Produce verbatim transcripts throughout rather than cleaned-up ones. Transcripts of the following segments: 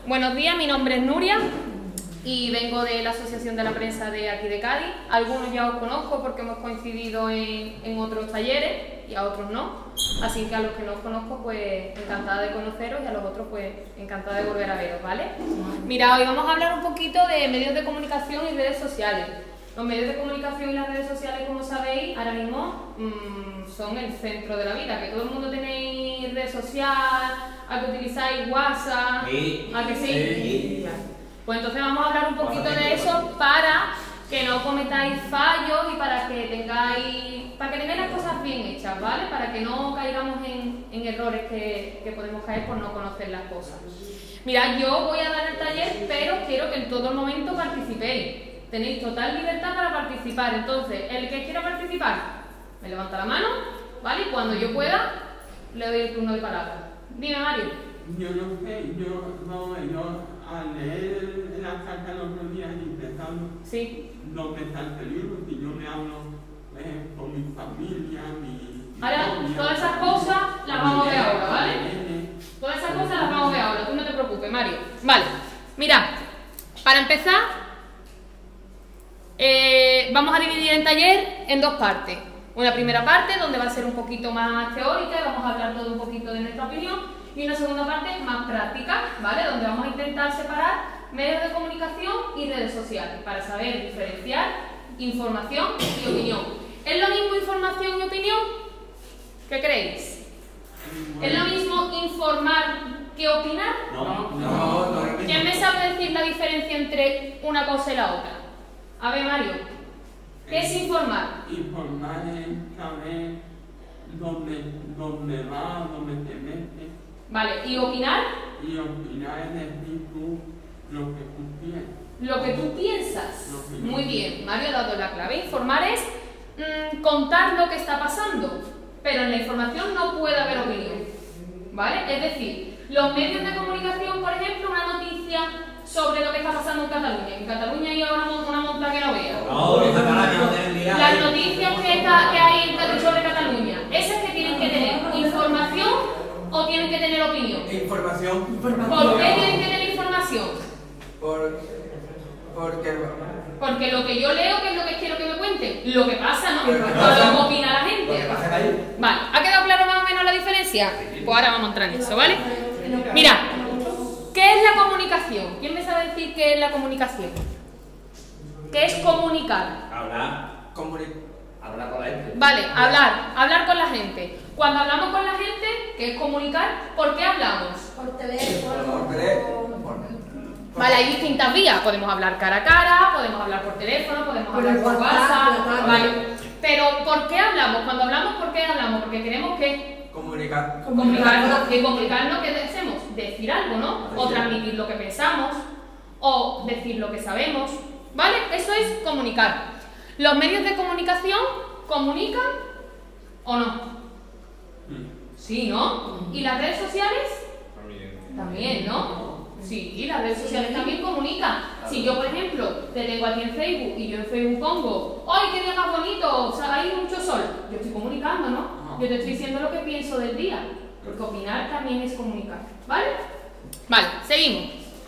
buenos días, mi nombre es Nuria y vengo de la Asociación de la Prensa de aquí de Cádiz. Algunos ya os conozco porque hemos coincidido en, en otros talleres y a otros no. Así que a los que no os conozco, pues encantada de conoceros, y a los otros, pues encantada de volver a veros, ¿vale? Mira, hoy vamos a hablar un poquito de medios de comunicación y redes sociales. Los medios de comunicación y las redes sociales, como sabéis, ahora mismo mmm, son el centro de la vida. Que todo el mundo tenéis red social, a que utilizáis WhatsApp, sí. ¿a que sí? Sí. Pues entonces vamos a hablar un poquito de eso para que no cometáis fallos y para que tengáis, para que tengáis las cosas bien hechas, ¿vale? Para que no caigamos en, en errores que, que podemos caer por no conocer las cosas. Mirad, yo voy a dar el taller, pero quiero que en todo momento participéis. Tenéis total libertad para participar. Entonces, el que quiera participar, me levanta la mano, ¿vale? Y cuando yo pueda, le doy el turno de palabra. Dime, Mario. Yo no sé, yo, no, yo al leer la carta los otros días y empezando, sí. no me salta el libro, si yo me hablo eh, con mi familia, mi... Ahora, novia, todas esas cosas las vamos a ver ahora, ¿vale? Eh, Todas esas cosas las vamos a ver ahora, tú no te preocupes, Mario. Vale, mira, para empezar... Eh, vamos a dividir el taller en dos partes. Una primera parte donde va a ser un poquito más teórica y vamos a hablar todo un poquito de nuestra opinión, y una segunda parte más práctica, ¿vale? Donde vamos a intentar separar medios de comunicación y redes sociales para saber diferenciar información y opinión. ¿Es lo mismo información y opinión? ¿Qué creéis? ¿Es lo mismo informar que opinar? No, no, no. ¿Quién me sabe decir la diferencia entre una cosa y la otra? A ver, Mario, ¿qué es informar? Informar es saber dónde, dónde va, dónde te metes. Vale, ¿y opinar? Y opinar es decir tú lo que tú piensas. Lo que tú piensas. Lo que Muy yo bien, Mario ha dado la clave. Informar es mmm, contar lo que está pasando, pero en la información no puede haber opinión, ¿vale? Es decir, los medios de comunicación, por ejemplo, una noticia sobre lo que está pasando en Cataluña. En Cataluña hay ahora una monta que no vea. No, los catalanes no tienen ni idea. Las noticias que, está, que hay sobre Cataluña, ¿esas que tienen que tener información o tienen que tener opinión? Información. ¿Por qué tienen que tener información? Por, porque... Porque lo que yo leo, ¿qué es lo que quiero que me cuenten? Lo que pasa, ¿no? Lo que No pasa. lo que opina la gente. Lo que pasa ahí. Vale, ¿ha quedado claro más o menos la diferencia? Pues ahora vamos a entrar en eso, ¿vale? Mira, ¿qué es la comunicación? ¿Quién me sabe decir qué es la comunicación? ¿Qué es comunicar? Hablar. Comuni- Hablar con la gente. Vale, hablar, hablar con la gente. Cuando hablamos con la gente, que es comunicar, ¿por qué hablamos? Por teléfono. Por teléfono. por- Vale, hay distintas vías. Podemos hablar cara a cara, podemos hablar por teléfono, podemos Por hablar el por WhatsApp, WhatsApp. claro. Vale. Pero ¿por qué hablamos? Cuando hablamos, ¿por qué hablamos? Porque queremos que Comunicar. comunicarnos. ¿Y comunicarnos qué hacemos? Decir algo, ¿no? O transmitir lo que pensamos, o decir lo que sabemos. ¿Vale? Eso es comunicar. ¿Los medios de comunicación comunican o no? Sí, ¿no? ¿Y las redes sociales? También, ¿no? Sí, y las redes sociales también comunican. Si yo, por ejemplo, te tengo aquí en Facebook y yo en Facebook pongo ¡ay, qué día más bonito! O sea, hay mucho sol. Yo estoy comunicando, ¿no? Yo te estoy diciendo lo que pienso del día. Porque opinar también es comunicar. ¿Vale? Vale, seguimos.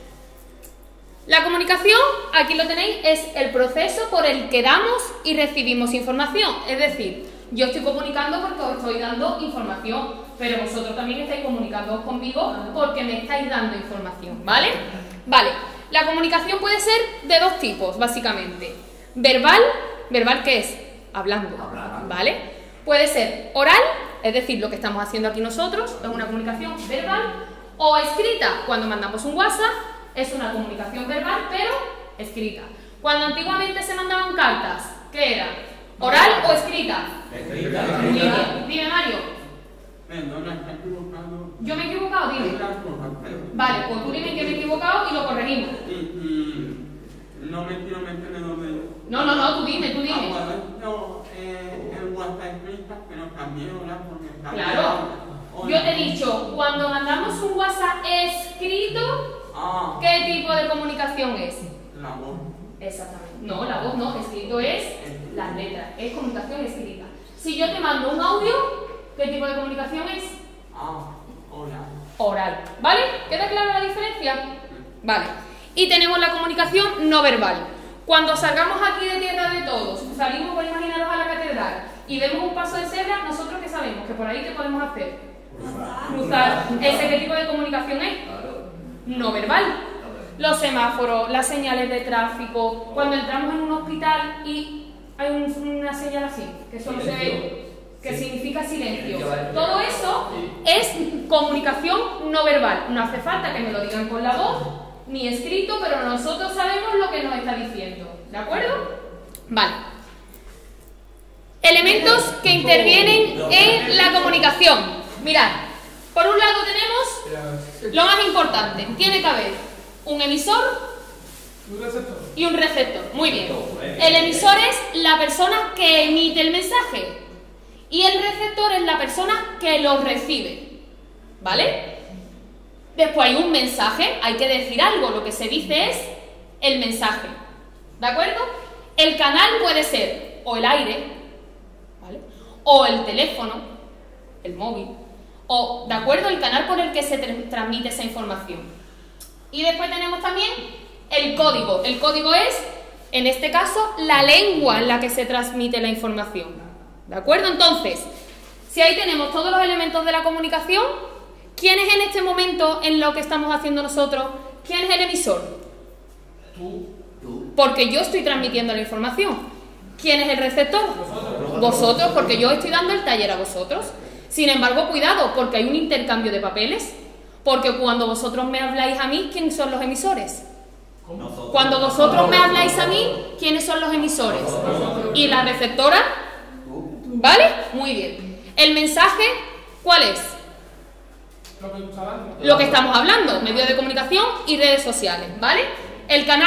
La comunicación, aquí lo tenéis, es el proceso por el que damos y recibimos información. Es decir, yo estoy comunicando porque os estoy dando información, pero vosotros también estáis comunicando conmigo porque me estáis dando información, ¿vale? Vale, la comunicación puede ser de dos tipos, básicamente. Verbal, ¿verbal qué es? Hablando, ¿vale? Puede ser oral, es decir, lo que estamos haciendo aquí nosotros, es una comunicación verbal, o escrita, cuando mandamos un WhatsApp, es una comunicación verbal, pero escrita. Cuando antiguamente se mandaban cartas, ¿qué era? ¿Oral o escrita? Escrita. Dime, dime, Mario. Perdona, está equivocado. ¿Yo me he equivocado? Dime. Una cosa, pero- Vale, pues tú dime que me he equivocado y lo corregimos. Y, y no me quiero meter en donde... No, no, no, tú dime, tú Ah, dime. bueno, esto eh, el WhatsApp escrita, pero también oral porque está... Claro. Yo te he dicho, cuando mandamos un WhatsApp escrito, Ah, ¿qué tipo de comunicación es? la voz. Exactamente. No, la voz no, escrito es las letras, es comunicación escrita. Si yo te mando un audio, ¿qué tipo de comunicación es? Ah, oral. Oral. ¿Vale? ¿Queda clara la diferencia? Vale. Y tenemos la comunicación no verbal. Cuando salgamos aquí de tierra de todos, salimos, por imaginaros, a la catedral y vemos un paso de cebra, nosotros ¿qué sabemos? Que por ahí ¿qué podemos hacer? Cruzar. ¿Ese qué tipo de comunicación es? No verbal. Los semáforos, las señales de tráfico, cuando entramos en un hospital y hay un, una señal así, que solo se ve, que significa silencio. Todo eso es comunicación no verbal. No hace falta que me lo digan con la voz, ni escrito, pero nosotros sabemos lo que nos está diciendo. ¿De acuerdo? Vale. Elementos que intervienen en la comunicación. Mirad, por un lado tenemos lo más importante. Tiene que haber un emisor y un receptor. Muy bien. El emisor es la persona que emite el mensaje y el receptor es la persona que lo recibe. ¿Vale? Después hay un mensaje, hay que decir algo. Lo que se dice es el mensaje. ¿De acuerdo? El canal puede ser o el aire, ¿vale?, o el teléfono, el móvil, o, ¿de acuerdo?, el canal por el que se tra- transmite esa información. Y después tenemos también el código. El código es, en este caso, la lengua en la que se transmite la información. ¿De acuerdo? Entonces, si ahí tenemos todos los elementos de la comunicación, ¿quién es en este momento en lo que estamos haciendo nosotros? ¿Quién es el emisor? Tú. Porque yo estoy transmitiendo la información. ¿Quién es el receptor? Vosotros. Vosotros, porque yo estoy dando el taller a vosotros. Sin embargo, cuidado, porque hay un intercambio de papeles. Porque cuando vosotros me habláis a mí, ¿quiénes son los emisores? Nosotros. Cuando vosotros me habláis a mí, ¿quiénes son los emisores? ¿Y la receptora? ¿Vale? Muy bien. ¿El mensaje cuál es? Lo que está dando. Lo que estamos hablando, medios de comunicación y redes sociales, ¿vale? ¿El canal?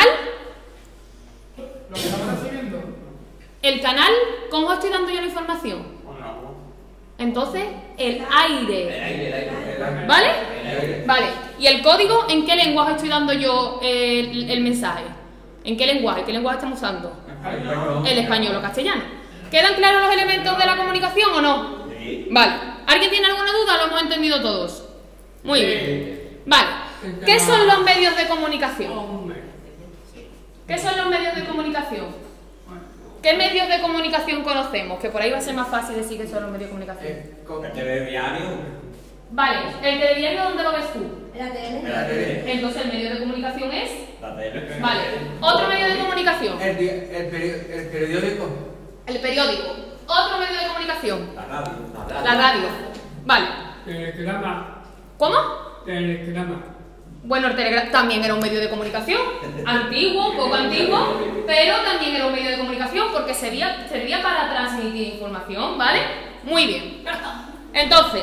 Lo que estamos recibiendo. El canal, ¿cómo estoy dando yo la información? Con la voz. Entonces, el El aire, aire, el aire. ¿vale? El aire. Vale. ¿Y el código? ¿En qué lenguaje estoy dando yo el, el mensaje? ¿En qué lenguaje? ¿Qué lenguaje estamos usando? El español o castellano. ¿Quedan claros los elementos de la comunicación o no? Sí. Vale. ¿Alguien tiene alguna duda? ¿Lo hemos entendido todos? Muy bien. Vale. ¿Qué son los medios de comunicación? Hombre. ¿Qué son los medios de comunicación? ¿Qué medios de comunicación conocemos? Que por ahí va a ser más fácil decir que son los medios de comunicación. Eh, con- El telediario. Vale, ¿el telediario dónde lo ves tú? La tele. La tele. Entonces el medio de comunicación es... La tele. Vale, otro medio de comunicación, El, di- el, peri- el periódico. el periódico. Otro medio de comunicación, La radio. la radio. Vale, Telegrama. ¿cómo? Telegrama. Bueno, el telegrama también era un medio de comunicación, antiguo, poco antiguo, pero también era un medio de comunicación porque servía, servía para transmitir información, ¿vale? Muy bien. Entonces,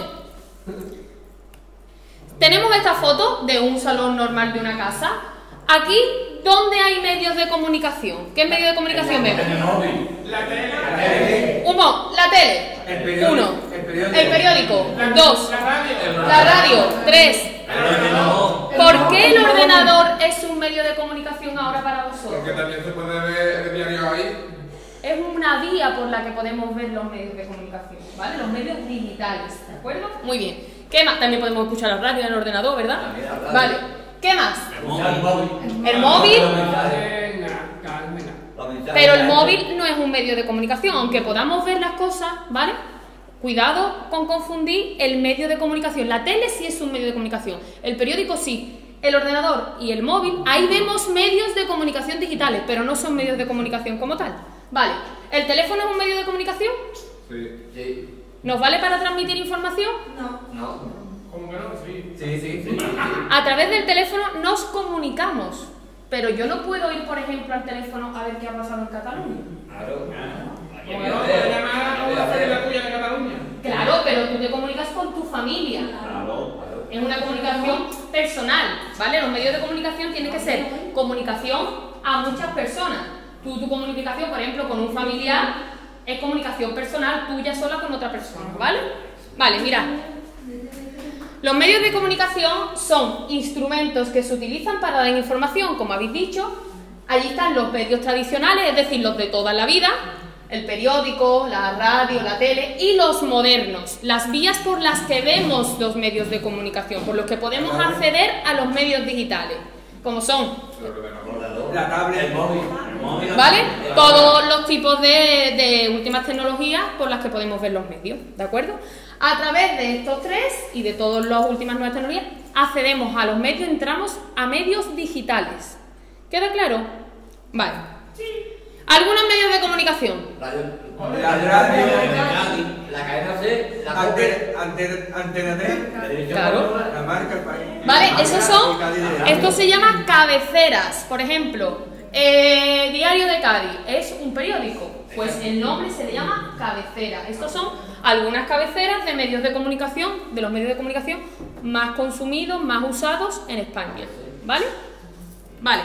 tenemos esta foto de un salón normal de una casa. Aquí, ¿dónde hay medios de comunicación? ¿Qué medio de comunicación vemos? El móvil. La tele. La tele. Uno, la tele. El periódico. Uno, El periódico. el periódico. La- Dos, La radio. la radio. Tres. El ordenador. ¿Por qué el ordenador es un medio de comunicación ahora para vosotros? Porque también se puede ver el diario ahí. Es una vía por la que podemos ver los medios de comunicación, ¿vale? Los medios digitales, ¿de acuerdo? Muy bien. ¿Qué más? También podemos escuchar la radio en el ordenador, ¿verdad? También la radio. Vale. ¿Qué más? El móvil. El móvil. Carmena. Carmena. Los mensajes. Pero el móvil no es un medio de comunicación, aunque podamos ver las cosas, ¿vale? Cuidado con confundir el medio de comunicación. La tele sí es un medio de comunicación, el periódico sí. El ordenador y el móvil, ahí vemos medios de comunicación digitales, pero no son medios de comunicación como tal. Vale, ¿el teléfono es un medio de comunicación? Sí. Sí. ¿Nos vale para transmitir información? No. No. ¿Cómo que no? Sí. Sí, sí, sí. A través del teléfono nos comunicamos, pero yo no puedo ir, por ejemplo, al teléfono a ver qué ha pasado en Cataluña. Claro. ¿Cómo que no? ¿Puedes llamar a una feria tuya de Cataluña? Claro, pero tú te comunicas con tu familia. Claro, claro. Es una comunicación personal, ¿vale? Los medios de comunicación tienen que ser comunicación a muchas personas. Tú, tu comunicación, por ejemplo, con un familiar, es comunicación personal tuya sola con otra persona, ¿vale? Vale, mira. Los medios de comunicación son instrumentos que se utilizan para dar información, como habéis dicho. Allí están los medios tradicionales, es decir, los de toda la vida, el periódico, la radio, la tele, y los modernos, las vías por las que vemos los medios de comunicación, por los que podemos acceder a los medios digitales. como son, El ordenador. La tablet. El móvil. El móvil. ¿vale? El Todos los tipos de, de últimas tecnologías por las que podemos ver los medios, ¿de acuerdo? A través de estos tres y de todas las últimas nuevas tecnologías, accedemos a los medios, entramos a medios digitales. ¿Queda claro? Vale. Algunos medios de comunicación. Radio. La radio. La cadena C. La Antena, antena, antena tres. Claro. La marca, el país. ¿Vale? Esos son, esto se llama cabeceras. Por ejemplo, eh, Diario de Cádiz es un periódico, pues el nombre se le llama cabecera. Estos son algunas cabeceras de medios de comunicación, de los medios de comunicación más consumidos, más usados en España. ¿Vale? Vale.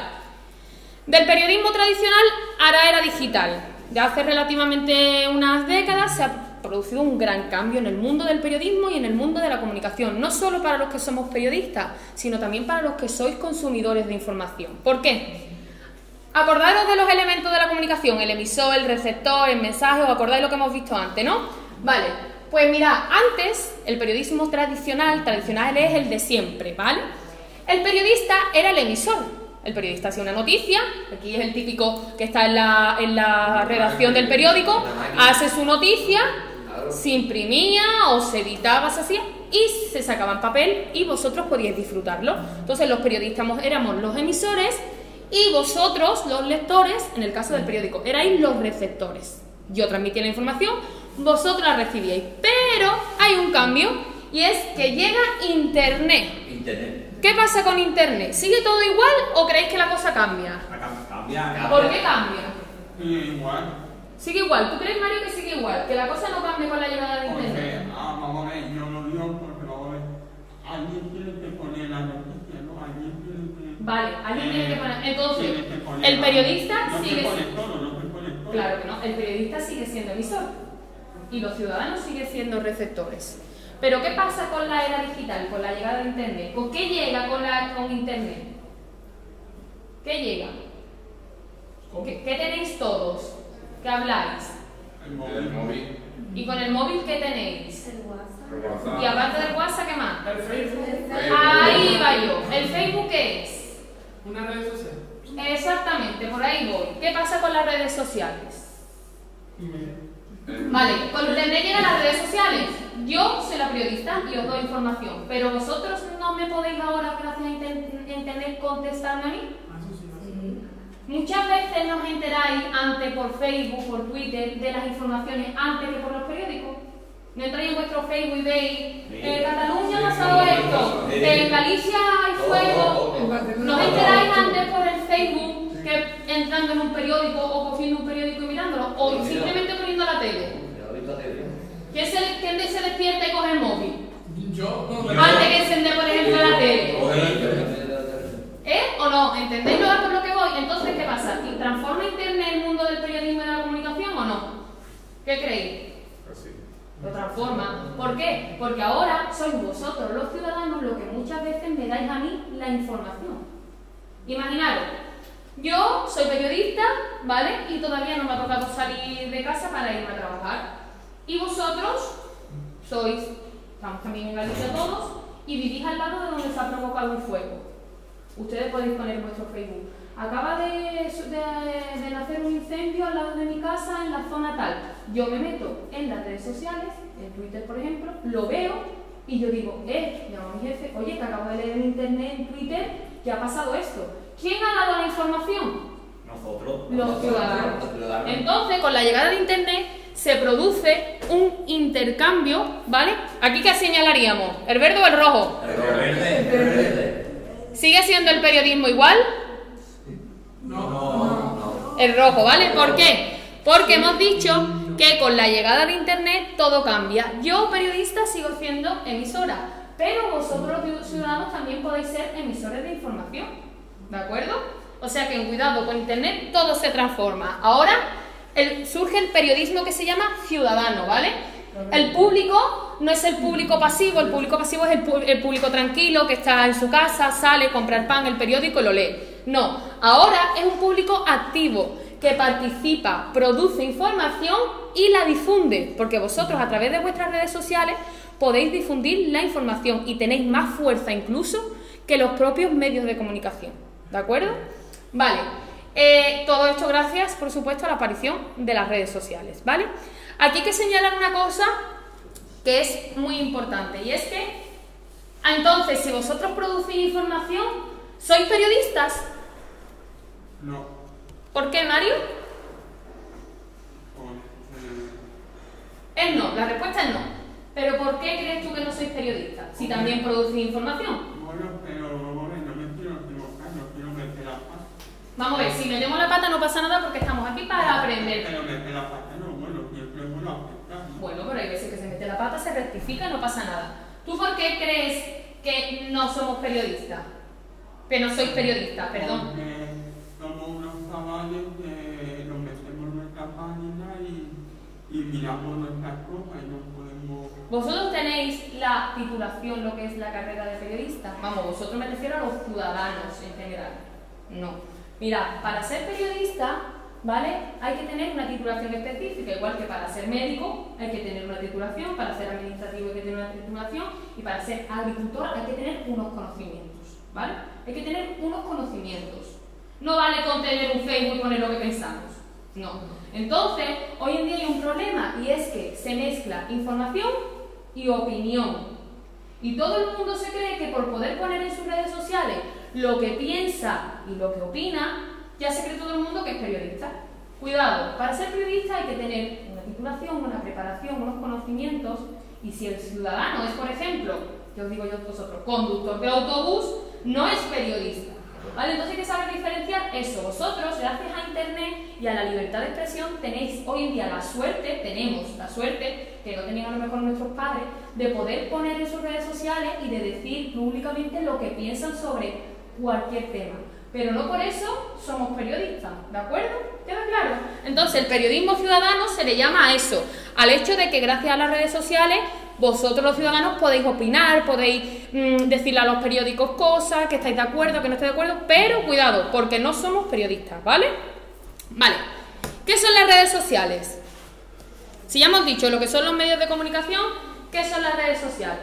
Del periodismo tradicional a la era digital. Ya hace relativamente unas décadas se ha producido un gran cambio en el mundo del periodismo y en el mundo de la comunicación, no solo para los que somos periodistas, sino también para los que sois consumidores de información. ¿Por qué? Acordaros de los elementos de la comunicación, el emisor, el receptor, el mensaje, os acordáis lo que hemos visto antes, ¿no? Vale, pues mirad, antes el periodismo tradicional, tradicional es el de siempre, ¿vale? El periodista era el emisor. El periodista hacía una noticia, aquí es el típico que está en la, en la redacción del periódico, hace su noticia, se imprimía o se editaba, se hacía, y se sacaba en papel y vosotros podíais disfrutarlo. Entonces los periodistas éramos los emisores y vosotros, los lectores, en el caso del periódico, erais los receptores. Yo transmitía la información, vosotros la recibíais, pero hay un cambio y es que llega Internet. Internet. ¿Qué pasa con Internet? ¿Sigue todo igual o creéis que la cosa cambia? Cambia. ¿Por qué cambia? Sí, igual. Sigue igual. ¿Tú crees, Mario, que sigue igual? ¿Que la cosa no cambie con la llegada de Porque, Internet? ah, vamos a ver, yo lo digo porque vamos a ver. Alguien tiene que poner la noticia, ¿no? Alguien tiene que. Vale, alguien tiene que poner. Entonces, tiene que poner el la- periodista no sigue. se pone todo, no se pone todo. Claro que no. El periodista sigue siendo emisor y los ciudadanos siguen siendo receptores. Pero ¿qué pasa con la era digital, con la llegada de Internet? ¿Con qué llega con, la, con Internet? ¿Qué llega? ¿Qué, qué tenéis todos? ¿Qué habláis? El El móvil. móvil. ¿Y con el móvil qué tenéis? El Y WhatsApp. aparte del WhatsApp, ¿qué más? El Facebook, Ahí va yo. ¿El Facebook qué es? una red social. Exactamente, por ahí voy. ¿Qué pasa con las redes sociales? El- Vale, con Internet llegan las redes sociales. Yo soy la periodista y os doy información, pero vosotros no me podéis ahora, gracias a Inter- Internet, contestarme a mí. Muchas veces nos enteráis antes por Facebook, por Twitter, de las informaciones antes que por los periódicos. No entráis en vuestro Facebook y veis, en Cataluña ha pasado esto, en Galicia hay fuego. ¿No enteráis antes por el Facebook que entrando en un periódico o cogiendo un periódico y mirándolo? O simplemente poniendo la tele. ¿Quién se, quién se despierta y coge el móvil? Yo, Antes que encender, por ejemplo, la tele. ¿Eh? ¿O no? ¿Entendéis lo por lo que voy? Entonces, ¿qué pasa? ¿Transforma Internet el mundo del periodismo y de la comunicación o no? ¿Qué creéis? Así. Lo transforma. ¿Por qué? Porque ahora sois vosotros, los ciudadanos, los que muchas veces me dais a mí la información. Imaginaros, yo soy periodista, ¿vale? Y todavía no me ha tocado salir de casa para irme a trabajar. Y vosotros sois, estamos también en Galicia todos, y vivís al lado de donde se ha provocado un fuego. Ustedes podéis poner en vuestro Facebook. Acaba de, de, de nacer un incendio al lado de mi casa en la zona tal. Yo me meto en las redes sociales, en Twitter por ejemplo, lo veo y yo digo, eh, llamo a mi jefe, oye, que acabo de leer en internet, en Twitter, que ha pasado esto. ¿Quién ha dado la información? Nosotros. Los ciudadanos. Los ciudadanos. Entonces, con la llegada de Internet se produce un intercambio, ¿vale? ¿Aquí qué señalaríamos? ¿El verde o el rojo? El verde. El verde. ¿Sigue siendo el periodismo igual? No, no. El rojo, ¿vale? ¿Por qué? Porque hemos dicho que con la llegada de Internet todo cambia. Yo, periodista, sigo siendo emisora, pero vosotros, los ciudadanos, también podéis ser emisores de información, ¿de acuerdo? O sea que, cuidado, con Internet todo se transforma. Ahora el, surge el periodismo que se llama ciudadano, ¿vale? El público no es el público pasivo, el público pasivo es el, el público tranquilo que está en su casa, sale, compra el pan, el periódico y lo lee. No, ahora es un público activo que participa, produce información y la difunde, porque vosotros a través de vuestras redes sociales podéis difundir la información y tenéis más fuerza incluso que los propios medios de comunicación. ¿De acuerdo? Vale. Eh, todo esto gracias, por supuesto, a la aparición de las redes sociales, ¿vale? Aquí hay que señalar una cosa que es muy importante, y es que, entonces, si vosotros producís información, ¿sois periodistas? No. ¿Por qué, Mario? Porque... Es no, la respuesta es no. ¿Pero por qué crees tú que no sois periodistas? Si también producís información. Bueno, pero bueno, no me quiero equivocar, no quiero meter la pata. Vamos a ver, si metemos la pata no pasa nada porque estamos aquí para aprender. Pero meter la pata no, bueno, siempre es bueno aceptar, ¿no? Bueno, pero hay veces que se mete la pata, se rectifica y no pasa nada. ¿Tú por qué crees que no somos periodistas? Que no sois periodistas, perdón. Porque somos unos chavales que nos metemos en nuestra página y, y miramos nuestras cosas y no podemos... ¿Vosotros tenéis la titulación, lo que es la carrera de periodista? Vamos, vosotros me refiero a los ciudadanos en general. No. Mira, para ser periodista, ¿vale? Hay que tener una titulación específica, igual que para ser médico hay que tener una titulación, para ser administrativo hay que tener una titulación y para ser agricultor hay que tener unos conocimientos, ¿vale? Hay que tener unos conocimientos. No vale con tener un Facebook y poner lo que pensamos, no. Entonces, hoy en día hay un problema y es que se mezcla información y opinión. Y todo el mundo se cree que por poder poner en sus redes sociales lo que piensa y lo que opina, ya se cree todo el mundo que es periodista. Cuidado, para ser periodista hay que tener una titulación, una preparación, unos conocimientos, y si el ciudadano es, por ejemplo, que os digo yo a vosotros, conductor de autobús, no es periodista. ¿Vale? Entonces hay que saber diferenciar eso. Vosotros, gracias a Internet y a la libertad de expresión, tenéis hoy en día la suerte, tenemos la suerte, que no tenían a lo mejor nuestros padres, de poder poner en sus redes sociales y de decir públicamente lo que piensan sobre cualquier tema. Pero no por eso somos periodistas, ¿de acuerdo? ¿Queda claro? Entonces, el periodismo ciudadano se le llama a eso, al hecho de que gracias a las redes sociales vosotros los ciudadanos podéis opinar, podéis mmm, decirle a los periódicos cosas, que estáis de acuerdo, que no estáis de acuerdo, pero cuidado, porque no somos periodistas, ¿vale? Vale. ¿Qué son las redes sociales? Si ya hemos dicho lo que son los medios de comunicación, ¿qué son las redes sociales?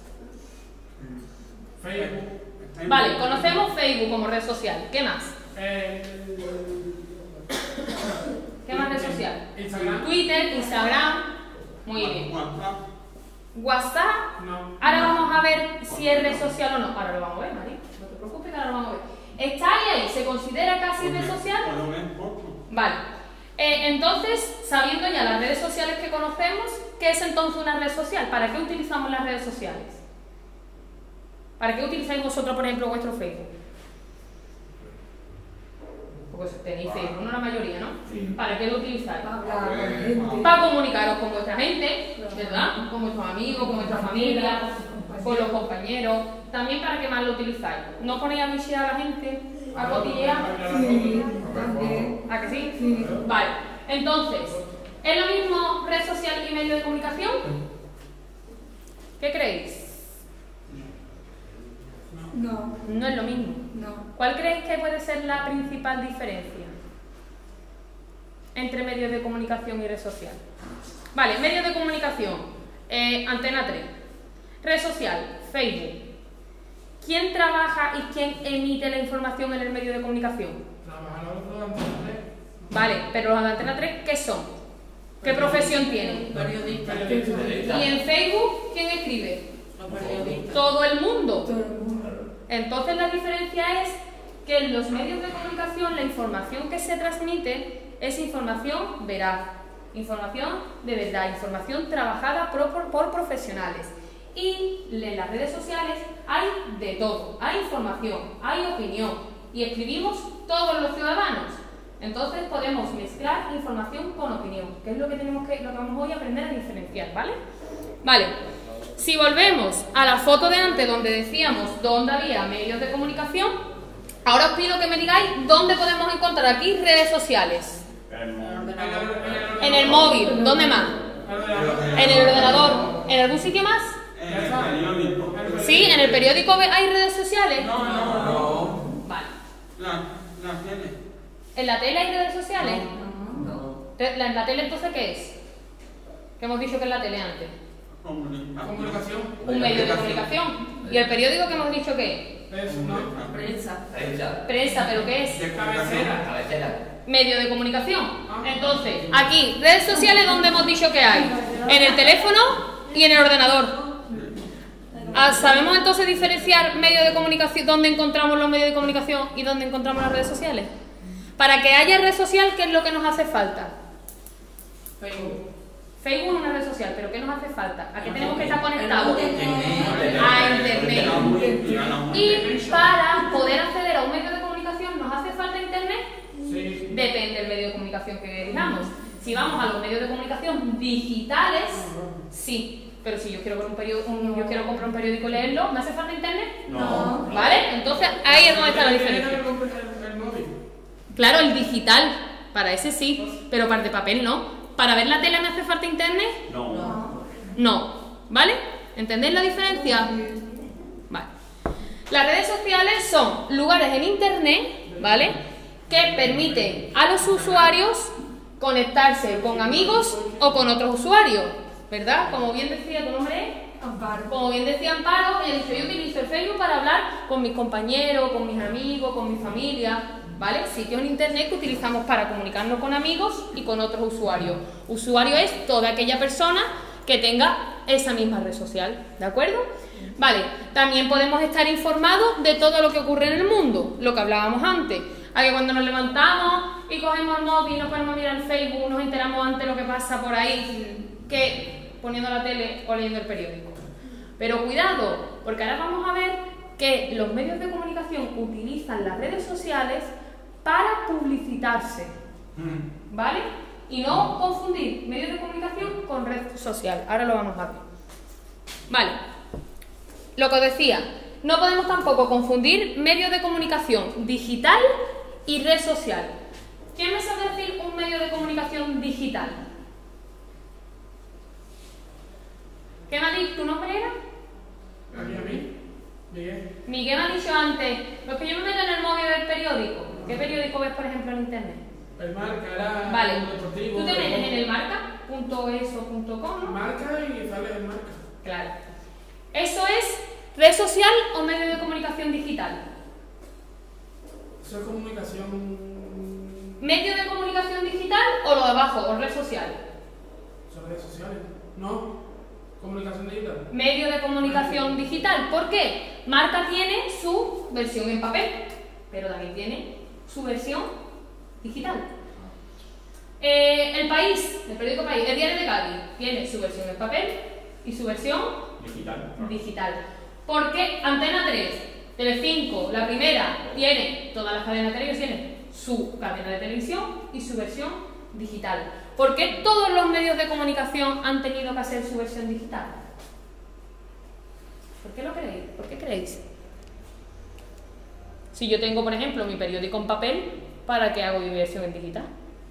Facebook. Vale, conocemos Facebook como red social. ¿Qué más? Eh, ¿Qué más red social? Instagram. Twitter, Instagram. Muy bien. WhatsApp. WhatsApp. No. Ahora vamos a ver si es red social o no. Ahora lo vamos a ver, Mari. No te preocupes que ahora lo vamos a ver. ¿Está ahí ahí? ¿Se considera casi red social? Puedo ver fotos. Vale. Eh, entonces, sabiendo ya las redes sociales que conocemos, ¿qué es entonces una red social? ¿Para qué utilizamos las redes sociales? ¿Para qué utilizáis vosotros, por ejemplo, vuestro Facebook? Porque tenéis Facebook, no la mayoría, ¿no? Sí. ¿Para qué lo utilizáis? Para Para comunicaros con vuestra gente, ¿verdad? Con vuestros amigos, con vuestra familia, con los compañeros. También para qué más lo utilizáis. ¿No ponéis a bichear a la gente? ¿A cotillear? Sí, también. ¿A que sí? Sí. Vale. Entonces, ¿es lo mismo red social y medio de comunicación? ¿Qué creéis? No, No es lo mismo. no. ¿Cuál creéis que puede ser la principal diferencia entre medios de comunicación y red social? Vale, medios de comunicación, eh, Antena tres. Red social, Facebook. ¿Quién trabaja y quién emite la información en el medio de comunicación? Trabajar los otros de Antena tres. Vale, pero los de Antena tres, ¿qué son? ¿Qué profesión tienen? Periodista. ¿Y en Facebook quién escribe? Los periodistas. Todo el mundo. Todo el mundo. Entonces la diferencia es que en los medios de comunicación la información que se transmite es información veraz, información de verdad, información trabajada por, por, por profesionales. Y en las redes sociales hay de todo, hay información, hay opinión y escribimos todos los ciudadanos. Entonces podemos mezclar información con opinión, que es lo que tenemos que, lo que vamos hoy a aprender a diferenciar, ¿vale? Vale. Si volvemos a la foto de antes donde decíamos dónde había medios de comunicación, ahora os pido que me digáis dónde podemos encontrar aquí redes sociales. En el móvil, ¿dónde más? En el ordenador, ¿en algún sitio más? En el periódico. ¿Sí? ¿En el periódico hay redes sociales? No, no, no. Vale. La, la tele. ¿En la tele hay redes sociales? No. Te- ¿En la tele entonces qué es? ¿Qué hemos dicho que es la tele antes? Comunicación. Comunicación. Un medio de comunicación. ¿Y el periódico que hemos dicho qué es? Es no. Prensa. Prensa. Prensa, ¿pero qué es? De Cabecera. Cabecera. Medio de comunicación. Ah. Entonces, aquí, redes sociales, ¿dónde hemos dicho que hay? En el teléfono y en el ordenador. Ah, ¿sabemos entonces diferenciar medios de comunicación, dónde encontramos los medios de comunicación y dónde encontramos las redes sociales? Para que haya red social, ¿qué es lo que nos hace falta? Facebook. Facebook es una red social, pero ¿qué nos hace falta? ¿A qué tenemos que estar conectados? Internet. A internet. Internet. Y para poder acceder a un medio de comunicación, ¿nos hace falta internet? Sí. Depende del medio de comunicación que elijamos. Si vamos a los medios de comunicación digitales, sí. Pero si yo quiero, ver un periódico, un- yo quiero comprar un periódico y leerlo, ¿me hace falta internet? No. ¿Vale? Entonces ahí es donde está la diferencia. El, el, el móvil. Claro, el digital, para ese sí, pero para el de papel no. ¿Para ver la tele me hace falta internet? No. No. No. ¿Vale? ¿Entendéis la diferencia? Vale. Las redes sociales son lugares en internet, ¿vale? Que permiten a los usuarios conectarse con amigos o con otros usuarios, ¿verdad? Como bien decía tu nombre es. Amparo. Como bien decía Amparo, he dicho, yo utilizo el Facebook para hablar con mis compañeros, con mis amigos, con mi familia, ¿vale? Sitios en internet que utilizamos para comunicarnos con amigos y con otros usuarios. Usuario es toda aquella persona que tenga esa misma red social, ¿de acuerdo? Vale, también podemos estar informados de todo lo que ocurre en el mundo, lo que hablábamos antes. A que cuando nos levantamos y cogemos el móvil, nos ponemos a mirar el Facebook, nos enteramos antes de lo que pasa por ahí, que poniendo la tele o leyendo el periódico. Pero cuidado, porque ahora vamos a ver que los medios de comunicación utilizan las redes sociales para publicitarse, ¿vale? Y no confundir medios de comunicación con red social. Ahora lo vamos a ver. Vale, lo que os decía, no podemos tampoco confundir medios de comunicación digital y red social. ¿Quién me sabe decir un medio de comunicación digital? ¿Qué me ha dicho? ¿Tu nombre era? ¿A mí, a mí? Miguel. Miguel me ha dicho antes, los que yo me meto en el móvil del periódico. ¿Qué periódico ves, por ejemplo, en internet? El marca era. Vale, el deportivo. tú te metes en el el marca punto eso punto com, ¿no? marca y sale el marca. Claro. ¿Eso es red social o medio de comunicación digital? Eso es comunicación. ¿Medio de comunicación digital o lo de abajo, o red social? Son redes sociales. No. Comunicación digital. Medio de comunicación digital. ¿Por qué? Marca tiene su versión en papel, pero también tiene su versión digital. Eh, el País, el periódico País, el Diario de Cádiz, tiene su versión en papel y su versión Digital. digital. Porque Antena tres, Telecinco, la primera, tiene, todas las cadenas de televisión tienen su cadena de televisión y su versión digital. ¿Por qué todos los medios de comunicación han tenido que hacer su versión digital? ¿Por qué lo creéis? ¿Por qué creéis? Si yo tengo, por ejemplo, mi periódico en papel, ¿para qué hago mi versión en digital?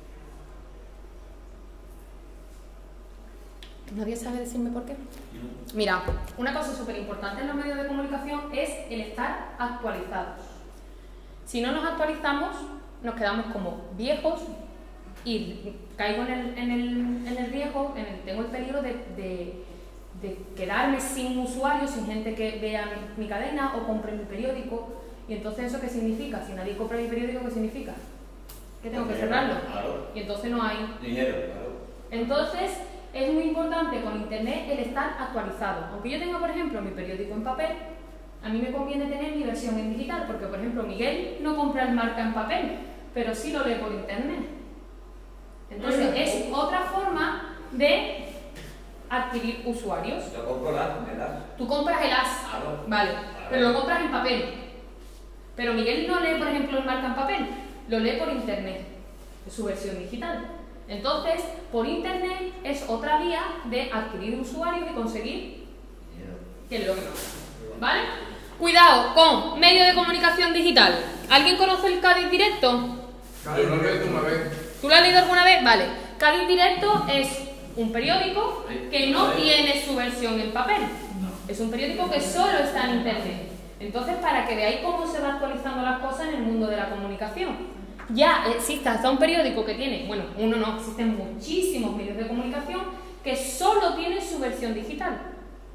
¿Nadie sabe decirme por qué? Mira, una cosa súper importante en los medios de comunicación es el estar actualizados. Si no nos actualizamos, nos quedamos como viejos y caigo en el, en el, en el riesgo, en el, tengo el peligro de, de, de quedarme sin usuarios, sin gente que vea mi, mi cadena o compre mi periódico. Y entonces, ¿eso qué significa? Si nadie compra mi periódico, ¿qué significa? Que tengo que cerrarlo. Claro. Y entonces no hay. Dinero, claro. Entonces, es muy importante con internet el estar actualizado. Aunque yo tenga, por ejemplo, mi periódico en papel, a mí me conviene tener mi versión en digital, porque, por ejemplo, Miguel no compra el marca en papel, pero sí lo lee por internet. Entonces, es otra forma de adquirir usuarios. Yo compro la, me das. Tú compras el as, Claro. vale, pero lo compras en papel. Pero Miguel no lee, por ejemplo, el marca en papel, lo lee por internet, es su versión digital. Entonces, por internet es otra vía de adquirir usuarios y conseguir que es lo que no. ¿Vale? Cuidado con medio de comunicación digital. ¿Alguien conoce el Cádiz Directo? Claro, lo leí una vez. ¿Tú lo has leído alguna vez? Vale. Cádiz Directo es un periódico que no tiene su versión en papel. Es un periódico que solo está en internet. Entonces, para que veáis cómo se van actualizando las cosas en el mundo de la comunicación. Ya existe hasta un periódico que tiene, bueno, uno no, existen muchísimos medios de comunicación que solo tienen su versión digital.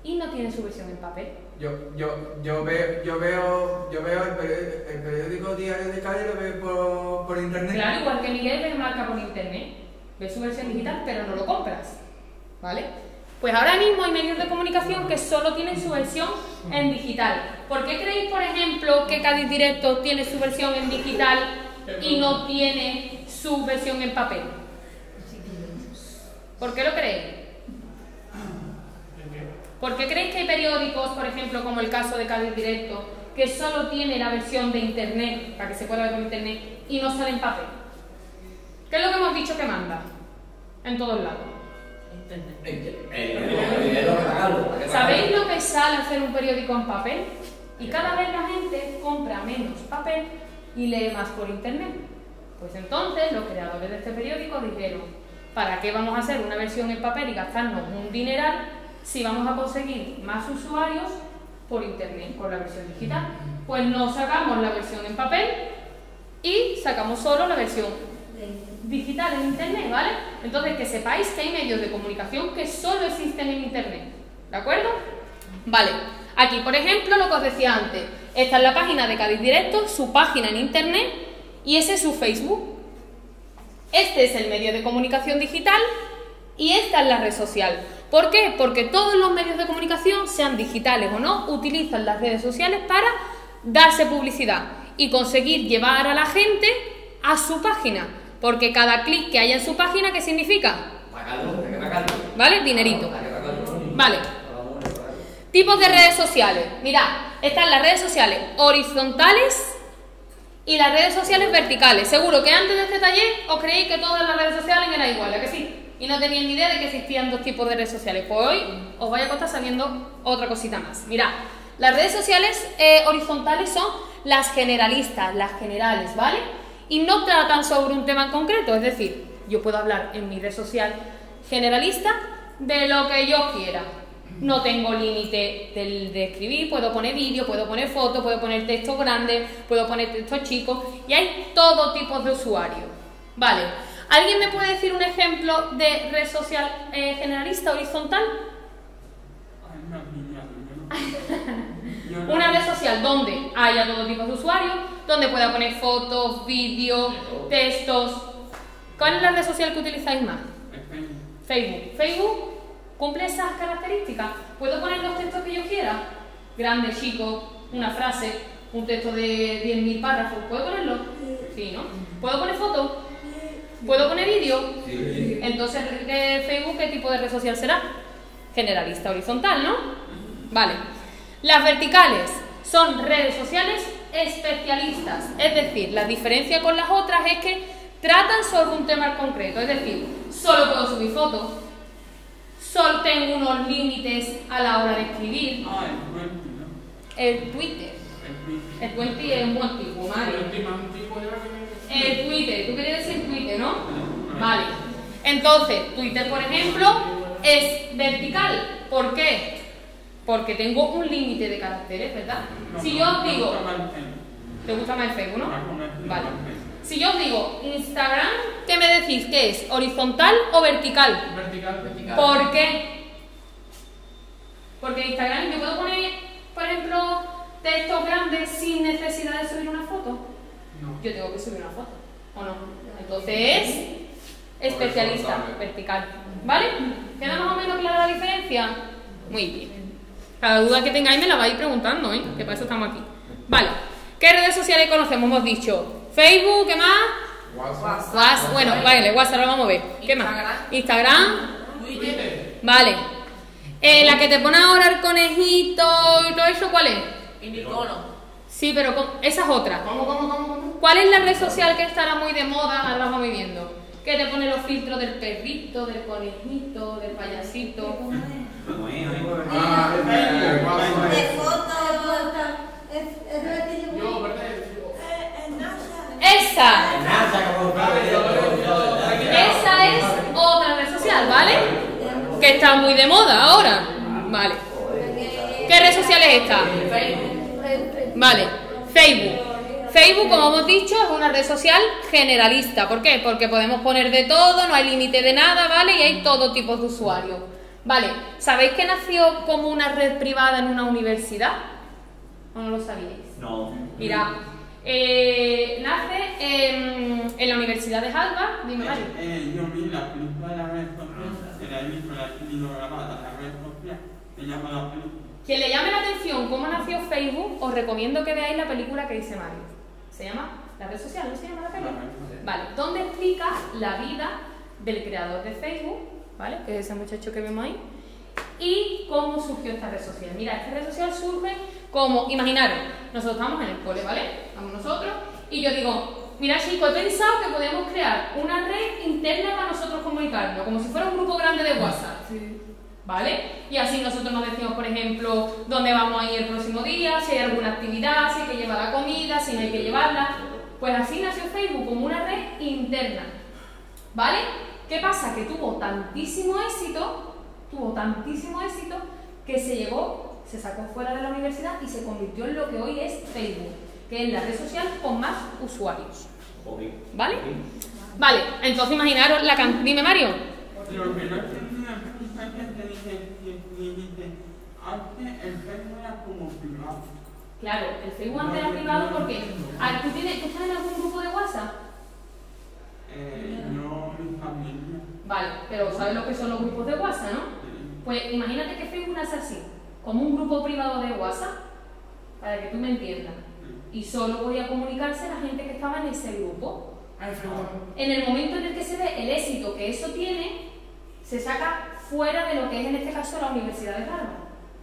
y no tienen su versión en papel. Yo, yo, yo veo, yo veo, yo veo el periódico, el periódico Diario de Cádiz, lo veo por, por internet. Claro, igual que Miguel ve marca por internet, ve su versión digital, pero no lo compras, ¿vale? Pues ahora mismo hay medios de comunicación que solo tienen su versión en digital. ¿Por qué creéis, por ejemplo, que Cádiz Directo tiene su versión en digital y no tiene su versión en papel? ¿Por qué lo creéis? ¿Por qué creéis que hay periódicos, por ejemplo, como el caso de Cádiz Directo, que solo tiene la versión de internet, para que se pueda ver por internet, y no sale en papel? ¿Qué es lo que hemos dicho que manda? En todos lados. ¿Sabéis lo que sale hacer un periódico en papel? Y cada vez la gente compra menos papel y lee más por internet. Pues entonces los creadores de este periódico dijeron, ¿para qué vamos a hacer una versión en papel y gastarnos un dineral si vamos a conseguir más usuarios por internet con la versión digital? Pues no sacamos la versión en papel y sacamos solo la versión digital en internet, ¿vale? Entonces que sepáis que hay medios de comunicación que solo existen en internet, ¿de acuerdo? Vale, aquí por ejemplo lo que os decía antes, esta es la página de Cádiz Directo, su página en internet y ese es su Facebook. Este es el medio de comunicación digital y esta es la red social. ¿Por qué? Porque todos los medios de comunicación, sean digitales o no, utilizan las redes sociales para darse publicidad y conseguir llevar a la gente a su página. Porque cada clic que haya en su página, ¿qué significa? ¿Vale? Dinerito. Vale. Tipos de redes sociales. Mirad, están las redes sociales horizontales y las redes sociales verticales. Seguro que antes de este taller os creéis que todas las redes sociales eran iguales, ¿a que sí? Y no tenían ni idea de que existían dos tipos de redes sociales. Pues hoy os vais a contar sabiendo otra cosita más. Mirad, las redes sociales eh, horizontales son las generalistas, las generales, ¿vale? Y no tratan sobre un tema en concreto, es decir, yo puedo hablar en mi red social generalista de lo que yo quiera. No tengo límite de, de escribir, puedo poner vídeo, puedo poner fotos, puedo poner texto grande, puedo poner texto chico y hay todo tipo de usuarios. Vale, ¿alguien me puede decir un ejemplo de red social eh, generalista horizontal? Una red social donde haya todo tipo de usuarios, donde pueda poner fotos, vídeos, textos. ¿Cuál es la red social que utilizáis más? Facebook. Facebook cumple esas características. ¿Puedo poner los textos que yo quiera? Grande, chico, una frase, un texto de diez mil párrafos. ¿Puedo ponerlo? Sí, ¿no? ¿Puedo poner fotos? ¿Puedo poner vídeo? Sí. Entonces, ¿Facebook qué tipo de red social será? Generalista horizontal, ¿no? Vale. Las verticales son redes sociales especialistas, es decir, la diferencia con las otras es que tratan sobre un tema concreto, es decir, solo puedo subir fotos, solo tengo unos límites a la hora de escribir. Ah, el Twenty, ¿no? El Twitter. El Twenty es muy antiguo, Mario. El Twitter, tú querías decir Twitter, ¿no? Vale. Entonces, Twitter, por ejemplo, es vertical. ¿Por qué? Porque tengo un límite de caracteres, ¿verdad? No, si yo os no, digo... no, ¿Te gusta más el Facebook, no? no, Vale. Si yo os digo Instagram, ¿qué me decís? ¿Qué es? ¿Horizontal o vertical? Vertical, vertical. ¿Por qué? Porque en Instagram yo puedo poner, por ejemplo, textos grandes sin necesidad de subir una foto. No. Yo tengo que subir una foto, ¿o no? Entonces es especialista, vertical. ¿Vale? ¿Queda más o menos clara la diferencia? Muy bien. Cada duda que tengáis me la vais preguntando, ¿eh? Que para eso estamos aquí. Vale. ¿Qué redes sociales conocemos? Hemos dicho Facebook, ¿qué más? WhatsApp. WhatsApp. Bueno, vale, WhatsApp lo vamos a ver. ¿Qué más? Instagram. Twitter. Vale. Eh, la que te pone ahora el conejito y todo eso, ¿cuál es? Indicono. Sí, pero con... esa es otra. ¿Cómo, cómo, cómo, cómo? ¿Cuál es la red social que estará muy de moda? Ahora vamos viendo. Que te pone los filtros del perrito, del conejito, del payasito. Como es, Ah, el Facebook, WhatsApp. De foto, es es lo que yo Yo, ¿verdad? Esa. Esa Esa es otra red social, ¿vale? Que está muy de moda ahora. Vale. ¿Qué red social es esta? Vale. Facebook. Facebook, como hemos dicho, es una red social generalista. ¿Por qué? Porque podemos poner de todo, no hay límite de nada, ¿vale? Y hay todo tipo de usuarios. Vale, ¿sabéis que nació como una red privada en una universidad? ¿O no lo sabíais? No. Mira, eh, nace en, en la Universidad de Harvard, dime Mario. Eh, eh, yo vi la película de la red social, que la he visto, la he tenido grabada, la red social, se llama la película. Quien le llame la atención cómo nació Facebook, os recomiendo que veáis la película que dice Mario. Se llama La red social, ¿no se llama la película? Vale, donde explica la vida del creador de Facebook, ¿vale? Que es ese muchacho que vemos ahí. Y cómo surgió esta red social. Mira, esta red social surge como, imaginaros, nosotros estamos en el cole, ¿vale? Estamos nosotros, y yo digo, mira chicos, he pensado que podemos crear una red interna para nosotros comunicarnos, como si fuera un grupo grande de WhatsApp. ¿Vale? Y así nosotros nos decimos, por ejemplo, dónde vamos a ir el próximo día, si hay alguna actividad, si hay que llevar la comida, si no hay que llevarla. Pues así nació Facebook, como una red interna. ¿Vale? ¿Qué pasa? Que tuvo tantísimo éxito, tuvo tantísimo éxito, que se llegó, se sacó fuera de la universidad y se convirtió en lo que hoy es Facebook, que es la red social con más usuarios. ¿Vale? Vale, entonces imaginaros la can... Dime, Mario. Lo que no entendía es que te dice, dice, antes el Facebook era como privado. Claro, el Facebook antes era privado porque... Ah, ¿tú, tienes, ¿Tú estás en algún grupo de WhatsApp? Eh, no, mi familia. Vale, pero ¿sabes lo que son los grupos de WhatsApp, no? Pues imagínate que Facebook nace así, como un grupo privado de WhatsApp, para que tú me entiendas. Y solo podía comunicarse la gente que estaba en ese grupo. En el momento en el que se ve el éxito que eso tiene, se saca fuera de lo que es en este caso la Universidad de Harvard.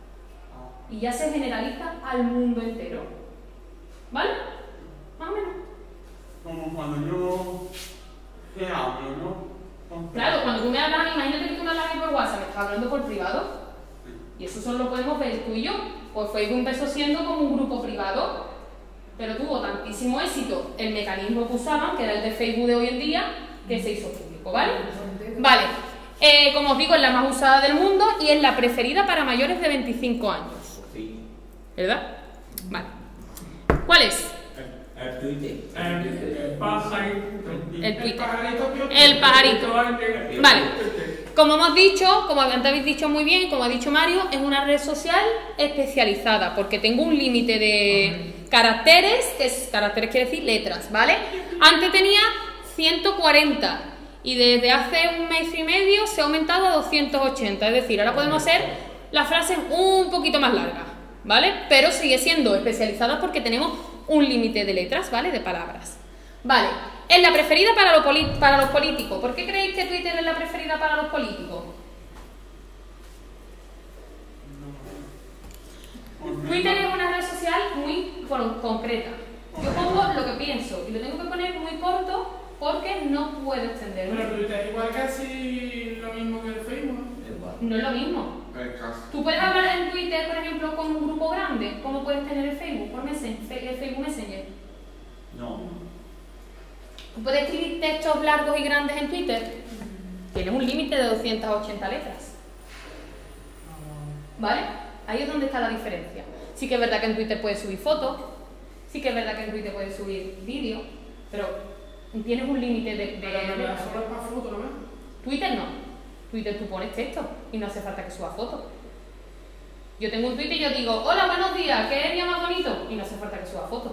Y ya se generaliza al mundo entero. ¿Vale? Más o menos. Como cuando yo te hablo, ¿no? Con- Claro, cuando tú me hablas, imagínate que tú me hablas por WhatsApp, me estás hablando por privado. Y eso solo lo podemos ver tú y yo. Pues Facebook empezó siendo como un grupo privado, pero tuvo tantísimo éxito el mecanismo que usaban, que era el de Facebook de hoy en día, que se hizo público, ¿vale? Vale. Eh, como os digo, es la más usada del mundo y es la preferida para mayores de veinticinco años. Sí. ¿Verdad? Vale. ¿Cuál es? El Twitter. El pajarito. El Twitter. pajarito que- El pajarito. Vale. Este, Como hemos dicho, como antes habéis dicho muy bien, como ha dicho Mario, es una red social especializada porque tengo un límite de caracteres, que es, caracteres quiere decir letras, ¿vale? Antes tenía ciento cuarenta y desde hace un mes y medio se ha aumentado a doscientos ochenta, es decir, ahora podemos hacer las frases un poquito más largas, ¿vale? Pero sigue siendo especializada porque tenemos un límite de letras, ¿vale? De palabras. Vale. Es la preferida para, lo poli- para los políticos. ¿Por qué creéis que Twitter es la preferida para los políticos? Twitter es una red social muy bueno, concreta. Yo pongo lo que pienso y lo tengo que poner muy corto porque no puedo Pero extenderme. Twitter es igual casi lo mismo que el Facebook, ¿no? No es lo mismo. Tú puedes hablar en Twitter, por ejemplo, con un grupo grande. ¿Cómo puedes tener el Facebook? Por Messen- Fe- el Facebook Messenger. No. ¿Tú puedes escribir textos largos y grandes en Twitter? Tienes un límite de doscientas ochenta letras. ¿Vale? Ahí es donde está la diferencia. Sí que es verdad que en Twitter puedes subir fotos, sí que es verdad que en Twitter puedes subir vídeos, pero tienes un límite de, de Pero en realidad letras. solo es para fotos, ¿no? Twitter no. Twitter tú pones texto y no hace falta que subas fotos. Yo tengo un Twitter y yo digo, hola, buenos días, ¿qué día más bonito? Y no hace falta que suba fotos.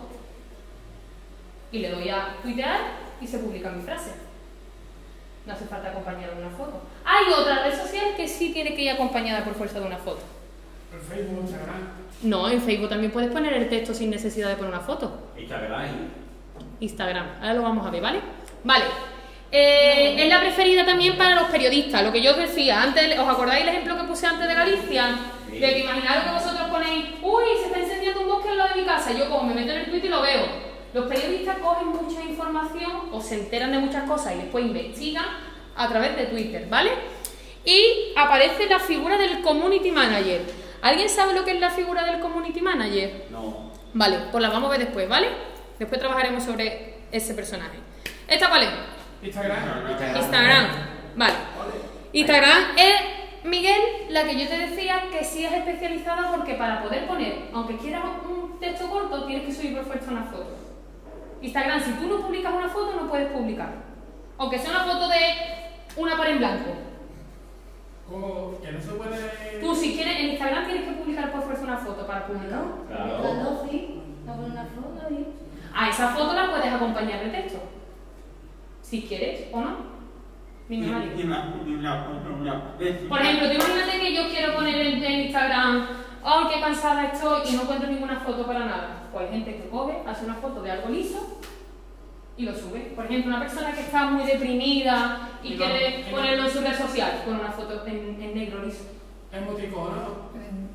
Y le doy a tuitear y se publica mi frase. No hace falta acompañar de una foto. Hay otra red social que sí tiene que ir acompañada por fuerza de una foto. El Facebook, Instagram. No, en Facebook también puedes poner el texto sin necesidad de poner una foto. Instagram. Instagram, ahora lo vamos a ver, ¿vale? Vale. Eh, es la preferida también para los periodistas, lo que yo os decía antes. ¿Os acordáis el ejemplo que puse antes de Galicia? Sí. De que imaginaros que vosotros ponéis, uy, se está incendiando un bosque en lo de mi casa. Yo como me meto en el Twitter y lo veo. Los periodistas cogen mucha información o se enteran de muchas cosas y después investigan a través de Twitter, ¿vale? Y aparece la figura del Community Manager. ¿Alguien sabe lo que es la figura del Community Manager? No. Vale, pues la vamos a ver después, ¿vale? Después trabajaremos sobre ese personaje. ¿Esta cuál es? Instagram. Instagram. Vale. Instagram es, Miguel, la que yo te decía que sí es especializada porque para poder poner, aunque quieras un texto corto, tienes que subir por fuerza una foto. Instagram, si tú no publicas una foto, no puedes publicar. Aunque sea una foto de una pared en blanco. O que no se puede... Tú, si quieres, en Instagram tienes que publicar por fuerza una foto para publicar. Claro. Claro, sí. No poner una foto y... A esa foto la puedes acompañar de texto. Si quieres o no. Dime, Mario. Y una, y una foto, una vez. Por ejemplo, tú imagínate que yo quiero poner en, en Instagram, ¡ay, qué cansada estoy! Y no encuentro ninguna foto para nada. Pues hay gente que coge, hace una foto de algo liso y lo sube. Por ejemplo, una persona que está muy deprimida y Y quiere no, ponerlo en su red social, pone una foto en, en negro liso. Emoticono.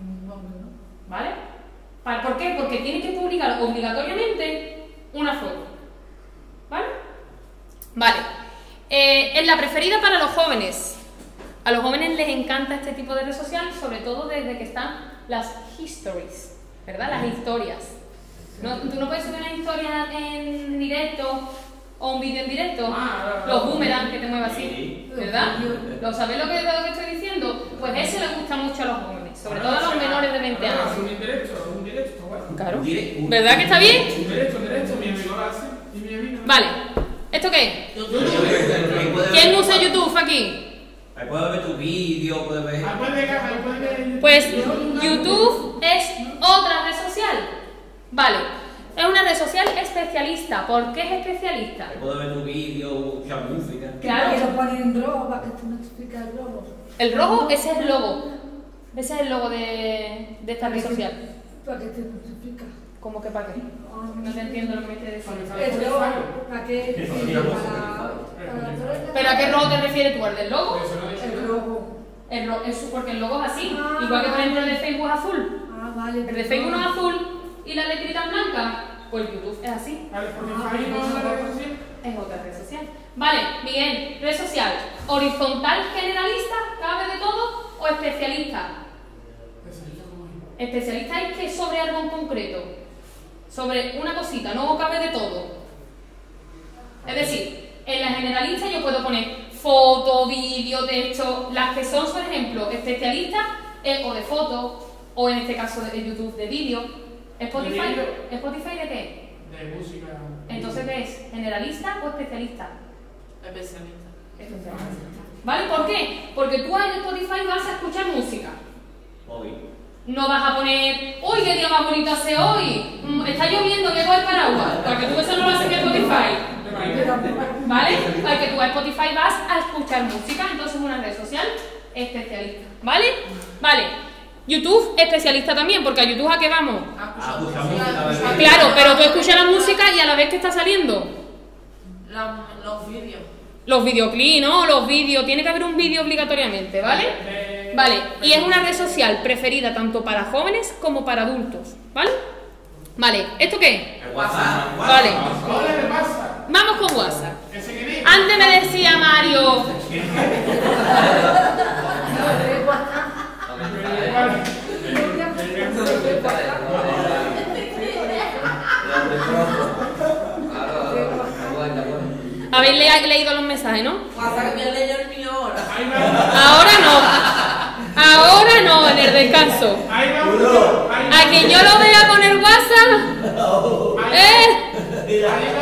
¿Vale? ¿Para- ¿Por qué? Porque tiene que publicar obligatoriamente una foto. ¿Vale? Vale. Eh, es la preferida para los jóvenes. A los jóvenes les encanta este tipo de red social, sobre todo desde que están las histories, ¿verdad? Las historias. No, tú no puedes subir una historia en directo o un vídeo en directo. Ah, Los boomerang que te mueven así, Sí. ¿verdad? ¿Lo sabéis lo que, lo que estoy diciendo? Pues ese le gusta mucho a los jóvenes, sobre todo a los menores de veinte años. Un directo, un directo, bueno. Claro. Dire- un- ¿Verdad que está bien? Un directo, un directo, mi amigo lo hace. Y mi amigo. Vale. ¿Esto qué es? Ahí puedes ¿Quién ver- usa YouTube aquí? Ahí puedes ver tu vídeo, puedes ver. Ahí puede ver, ahí puede ver. Pues YouTube es otra red social. Vale. Es una red social especialista. ¿Por qué es especialista? Ahí puedes ver tu vídeo, escuchar música. Claro. Que lo ponen en rojo para que tú me expliques el rojo. El rojo, ese es el logo. Ese es el logo de, de esta red social. Para que te expliques. ¿Cómo que para qué? No te entiendo lo que me quieres decir. El rojo, ¿para qué? Para... ¿Pero a qué rojo te refieres tú? ¿Al del logo? Eso no dice El nada. rojo. El ro- es porque el logo es así. Ah. Igual que por ejemplo el de Facebook es azul. Ah, vale. El de Facebook no es azul y la letrita en blanca. Pues YouTube es así. Vale, Spotify no es la red social. Es otra red social. Vale, Miguel, red social. ¿Horizontal generalista, cabe de todo? ¿O especialista? Eso, yo como es. Especialista es que sobre algo en concreto. Sobre una cosita, no cabe de todo. Es decir, en la generalista yo puedo poner foto, vídeo, texto. Las que son, por ejemplo, especialistas eh, o de foto, o en este caso de YouTube de vídeo. Spotify, ¿De vídeo? ¿Spotify de qué? De música. Entonces, ¿qué es? ¿Generalista o especialista? Especialista. Especialista. ¿Vale? ¿Por qué? Porque tú en Spotify vas a escuchar música. Móvil. No vas a poner, ¡uy, qué día más bonito hace hoy! Mm, Está lloviendo, que coge el paraguas. Porque tú eso no lo haces en Spotify. ¿Vale? Porque tú a Spotify vas a escuchar música, entonces es una red social especialista. ¿Vale? Vale. YouTube especialista también, porque a YouTube ¿a qué vamos? Ah, Ah, escucha escucha música, música. ¿verdad? Claro, pero tú escuchas la música y a la vez que está saliendo. La- Los vídeos. Los videoclips, ¿no? Los vídeos, tiene que haber un vídeo obligatoriamente, ¿vale? De- Vale, y es una red social preferida tanto para jóvenes como para adultos, ¿vale? Vale, ¿esto qué? El WhatsApp. Vale. Ahora de WhatsApp. Vamos con WhatsApp. Ese que dice. Antes me decía Mario, habéis le- leído los mensajes, ¿no? WhatsApp que me leyó el mío ahora. Ahí va. Ahora no, ahora no, en el descanso. Ahí va. Ahí va. A que yo lo vea con el WhatsApp, ¿eh?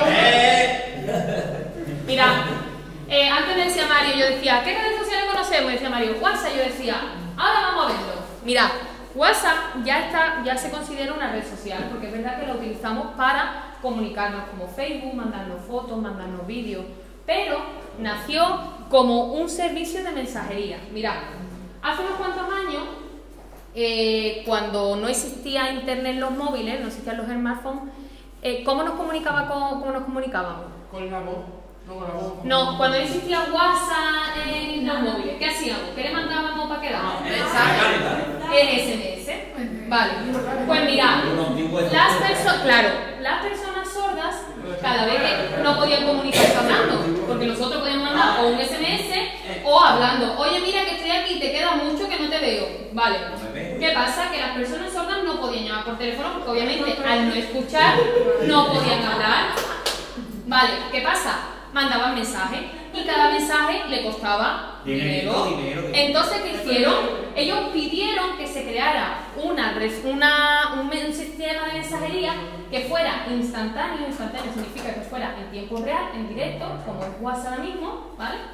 Mira, eh, antes me decía Mario, yo decía, ¿qué redes sociales conocemos? Y decía Mario, WhatsApp. Yo decía, ahora vamos a verlo. Mira, WhatsApp ya está, ya se considera una red social, porque es verdad que la utilizamos para comunicarnos como Facebook, mandarnos fotos, mandarnos vídeos, pero nació como un servicio de mensajería. Mira, hace unos cuantos años, eh, cuando no existía internet en los móviles, no existían los smartphones, eh, ¿cómo nos comunicaba con, cómo nos comunicábamos? Con la voz. No, con la voz. No, cuando no existía WhatsApp en los móviles, ¿qué hacíamos? ¿Qué le mandábamos para quedar? ¿Qué es S M S? Vale. Pues mira, las personas, claro, las personas sordas cada vez que no podían comunicarse hablando, porque nosotros podíamos mandar o un S M S o hablando. Oye, mira que estoy aquí, te queda mucho que no te veo. Vale. ¿Qué pasa? Que las personas sordas no podían llamar por teléfono porque obviamente al no escuchar no podían hablar. Vale, ¿qué pasa? Mandaban mensajes y cada mensaje le costaba dinero. Dinero, dinero. Entonces, ¿qué hicieron? Ellos pidieron que se creara una, res- una, un, me- un sistema de mensajería que fuera instantáneo. Instantáneo significa que fuera en tiempo real, en directo, como es WhatsApp ahora mismo, ¿vale?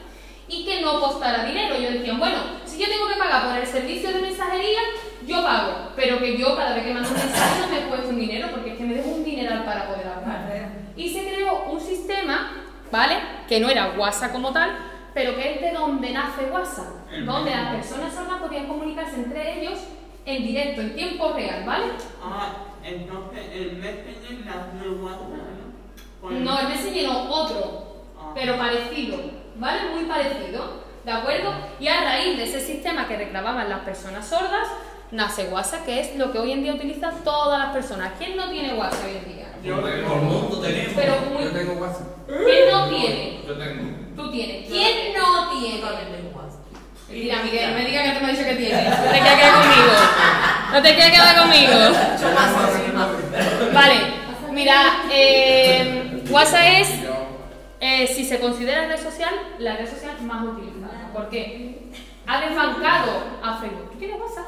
y que no costara dinero. Ellos decían, bueno, si yo tengo que pagar por el servicio de mensajería, yo pago, pero que yo cada vez que mando un mensaje no me cueste un dinero, porque es que me dejo un dineral para poder hablar. Y se creó un sistema, ¿vale? Que no era WhatsApp como tal, pero que es de donde nace WhatsApp, donde las personas sordas podían comunicarse entre ellos en directo, en tiempo real, ¿vale? Ah, entonces el Messenger nació en WhatsApp, ¿no? Pues- No, el Messenger no, otro, Ah. pero parecido, ¿vale? Muy parecido, ¿de acuerdo? Y a raíz de ese sistema que reclamaban las personas sordas, nace WhatsApp, que es lo que hoy en día utilizan todas las personas. ¿Quién no tiene WhatsApp hoy en día? Yo Todo el mundo tenemos. Pero muy... Yo tengo WhatsApp. ¿Quién no tiene? Yo tengo. Tú tienes. ¿Quién no Yo tiene? también tengo WhatsApp. Mira, Miguel, no me digas que tú me has dicho que tienes. No te quieres quedar conmigo. No te quieres quedar conmigo. Yo paso encima. Vale, mira, eh, WhatsApp es, eh, si se considera red social, la red social más utilizada. ¿Por qué? Ha desbancado a Facebook. ¿Tú tienes WhatsApp?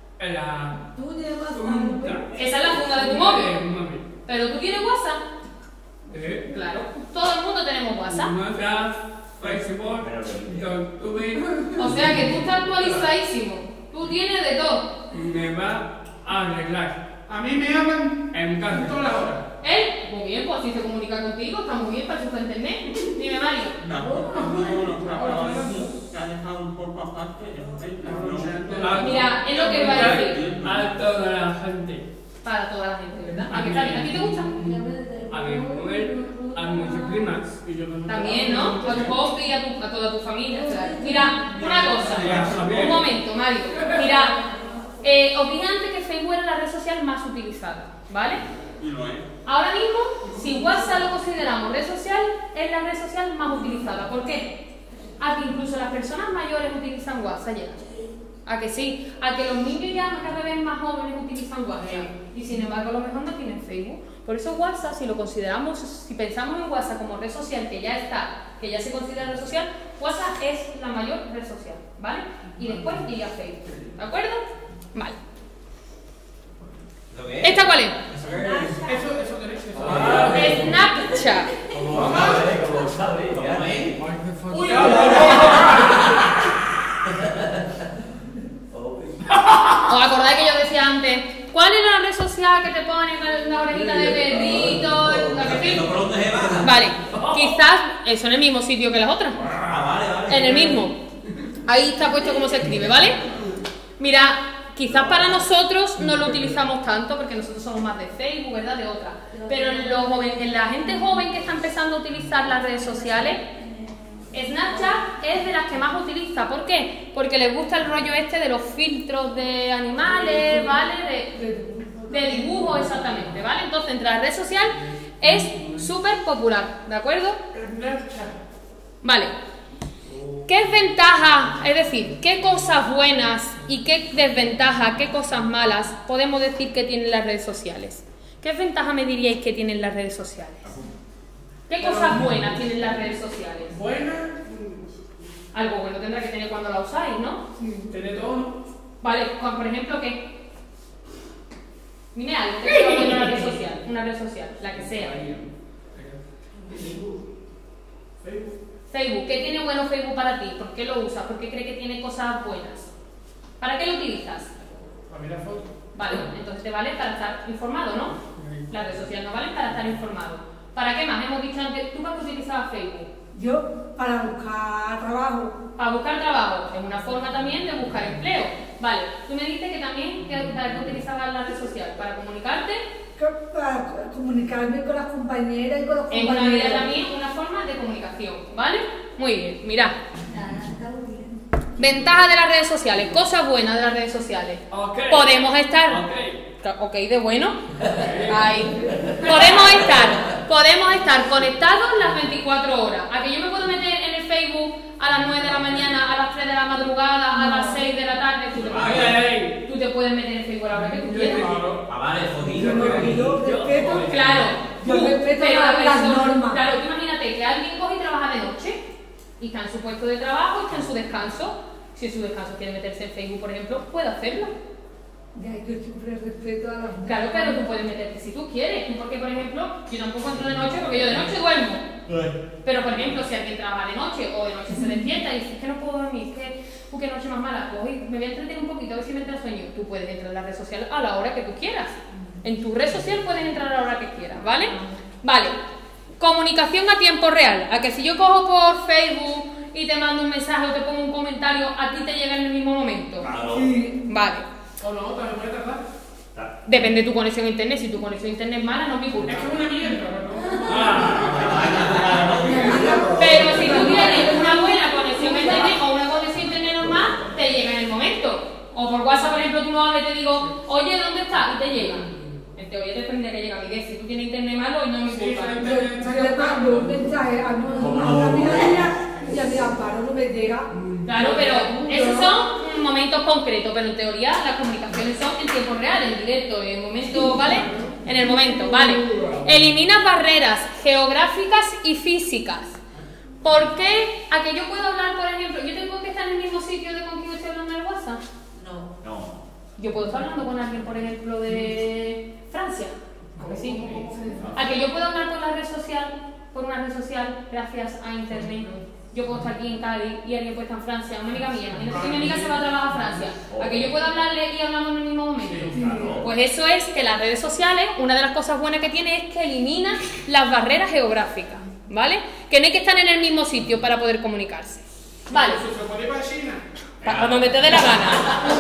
La Tú llevas punta. Esa es la funda de tu móvil. de móvil. Pero tú tienes WhatsApp. Eh, Claro, todo el mundo tenemos WhatsApp. WhatsApp, Facebook, YouTube, O sea que tú estás actualizadísimo. Tú tienes de todo. me va a arreglar. A mí me hablan en casa toda la hora. Él, muy bien, pues así se comunica contigo. Está muy bien para eso está internet. Dime, Mario. No, no, no, se ha dejado un poco aparte el Facebook, ¿no? Mira, es lo que iba a decir. A toda la gente. Para toda la gente, ¿verdad? ¿A qué tal? ¿A ti te gusta? A mi mujer, a mis primas. También, ¿no? A tu compi y a, tu, a toda tu familia. Claro. Mira, una cosa. Un momento, Mario. Mira, eh, os dije antes que Facebook era la red social más utilizada, ¿vale? Y lo es. Ahora mismo, si WhatsApp lo consideramos red social, es la red social más utilizada. ¿Por qué? A que incluso las personas mayores utilizan WhatsApp ya. A que sí, a que los niños ya cada vez más jóvenes utilizan WhatsApp y sin embargo a lo mejor no tienen Facebook. Por eso WhatsApp, si lo consideramos, si pensamos en WhatsApp como red social que ya está, que ya se considera red social, WhatsApp es la mayor red social, ¿vale? Y después iría Facebook, ¿de acuerdo? Vale. ¿Lo que es? ¿Esta cuál es? Eso, eso tenéis que Ah, saber. Snapchat. ¿Cómo sabe? ¿Cómo sabe? ¿Cómo es? Uy, ¿os acordáis que yo decía antes? ¿Cuál es la red social que te pone con la orejita de perrito? La que sí? ¿Esto por dónde se va? Vale, quizás eso en el mismo sitio que las otras. Ah, vale, vale. En el mismo. Ahí está puesto cómo se escribe, ¿vale? Mira, quizás para nosotros no lo utilizamos tanto porque nosotros somos más de Facebook, ¿verdad? De otra. Pero en, los joven- en la gente joven que está empezando a utilizar las redes sociales, Snapchat es de las que más utiliza. ¿Por qué? Porque les gusta el rollo este de los filtros de animales, ¿vale? De, de dibujo, exactamente, ¿vale? Entonces, entre la red social es súper popular, ¿de acuerdo? Vale. ¿Qué ventajas, es decir, qué cosas buenas y qué desventajas, qué cosas malas podemos decir que tienen las redes sociales? ¿Qué ventajas me diríais que tienen las redes sociales? ¿Qué cosas buenas tienen las redes sociales? Buena, Algo bueno tendrá que tener cuando la usáis, ¿no? tiene todo. Vale, con- por ejemplo, ¿qué? Dime algo que sea bueno en una red social, una red social, la que sea. Facebook. Facebook, ¿qué tiene bueno Facebook para ti? ¿Por qué lo usas? ¿Por qué crees que tiene cosas buenas? ¿Para qué lo utilizas? Para mirar fotos. Vale, entonces te vale para estar informado, ¿no? La red social no vale para estar informado. ¿Para qué más? Hemos dicho antes, ¿tú para qué utilizabas Facebook? Yo, para buscar trabajo. Para buscar trabajo, es una forma también de buscar empleo. Vale, tú me dijiste que también que, para qué utilizabas la red social, para comunicarte. que- Para co- comunicarme con las compañeras y con los Es compañeros. una idea también, una forma de comunicación, ¿vale? Muy bien, mirad. Nada, está muy bien. Ventajas de las redes sociales, cosas buenas de las redes sociales. Ok. Podemos estar. Ok. Ok, de bueno. Ahí. Podemos estar, podemos estar conectados las veinticuatro horas. A que yo me puedo meter en el Facebook a las nueve de la mañana, a las tres de la madrugada, a las seis de la tarde. Tú te Ay, puedes, ay, ay. tú te puedes meter en Facebook a la hora que tú quieras. Ah, vale, jodido. Yo no yo respeto. Claro, Yo tú, respeto pero las- la las persona- normas. Claro, tú imagínate que alguien coge y trabaja de noche y está en su puesto de trabajo, está en su descanso. Si en su descanso quiere meterse en Facebook, por ejemplo, puede hacerlo. Ya, yo siempre respeto a las mujeres. Claro, pero tú puedes meterte si tú quieres. Porque, por ejemplo, yo tampoco entro de noche porque yo de noche duermo. Pero, por ejemplo, si alguien trabaja de noche o de noche se despierta y dice, es que no puedo dormir, es que, uh, qué noche más mala, pues hoy me voy a entretener un poquito a ver si me entra sueño. Tú puedes entrar en la red social a la hora que tú quieras. En tu red social puedes entrar a la hora que quieras, ¿vale? Vale. Comunicación a tiempo real. A que si yo cojo por Facebook y te mando un mensaje o te pongo un comentario, a ti te llega en el mismo momento. Claro. Sí. Vale. O no, también puede tardar. Depende de tu conexión a internet. Si tu conexión a internet es mala, no es mi culpa. Es que es una mierda, ¿no? Pero si tú tienes una buena conexión a internet o una conexión a internet normal, te llega en el momento. O por WhatsApp, por ejemplo, tú no hablas y te digo, oye, ¿dónde estás? Y te llega. En teoría te tendría que llegar a mi vez. Si tú tienes internet malo, no es mi culpa. Yo le mando un mensaje a una amiga de ella y a mi Amparo no me llega. Claro, pero esos son momentos concretos, pero en teoría las comunicaciones son en tiempo real, en directo, en el momento, ¿vale? En el momento, ¿vale? Elimina barreras geográficas y físicas. ¿Por qué? A que yo puedo hablar, por ejemplo, yo tengo que estar en el mismo sitio de con quien estoy hablando en el WhatsApp. No. No. Yo puedo estar hablando con alguien, por ejemplo, de Francia. ¿A que sí? A que yo puedo hablar por la red social, por una red social, gracias a internet. Yo puedo estar aquí en Cádiz y alguien puede estar en Francia, una amiga mía, imagínate que mi amiga se va a trabajar a Francia, a que yo pueda hablarle y hablamos en el mismo momento. Pues eso es que las redes sociales, una de las cosas buenas que tiene es que elimina las barreras geográficas, ¿vale? Que no hay que estar en el mismo sitio para poder comunicarse. Vale. Se puede ir para China. Para donde te dé la gana.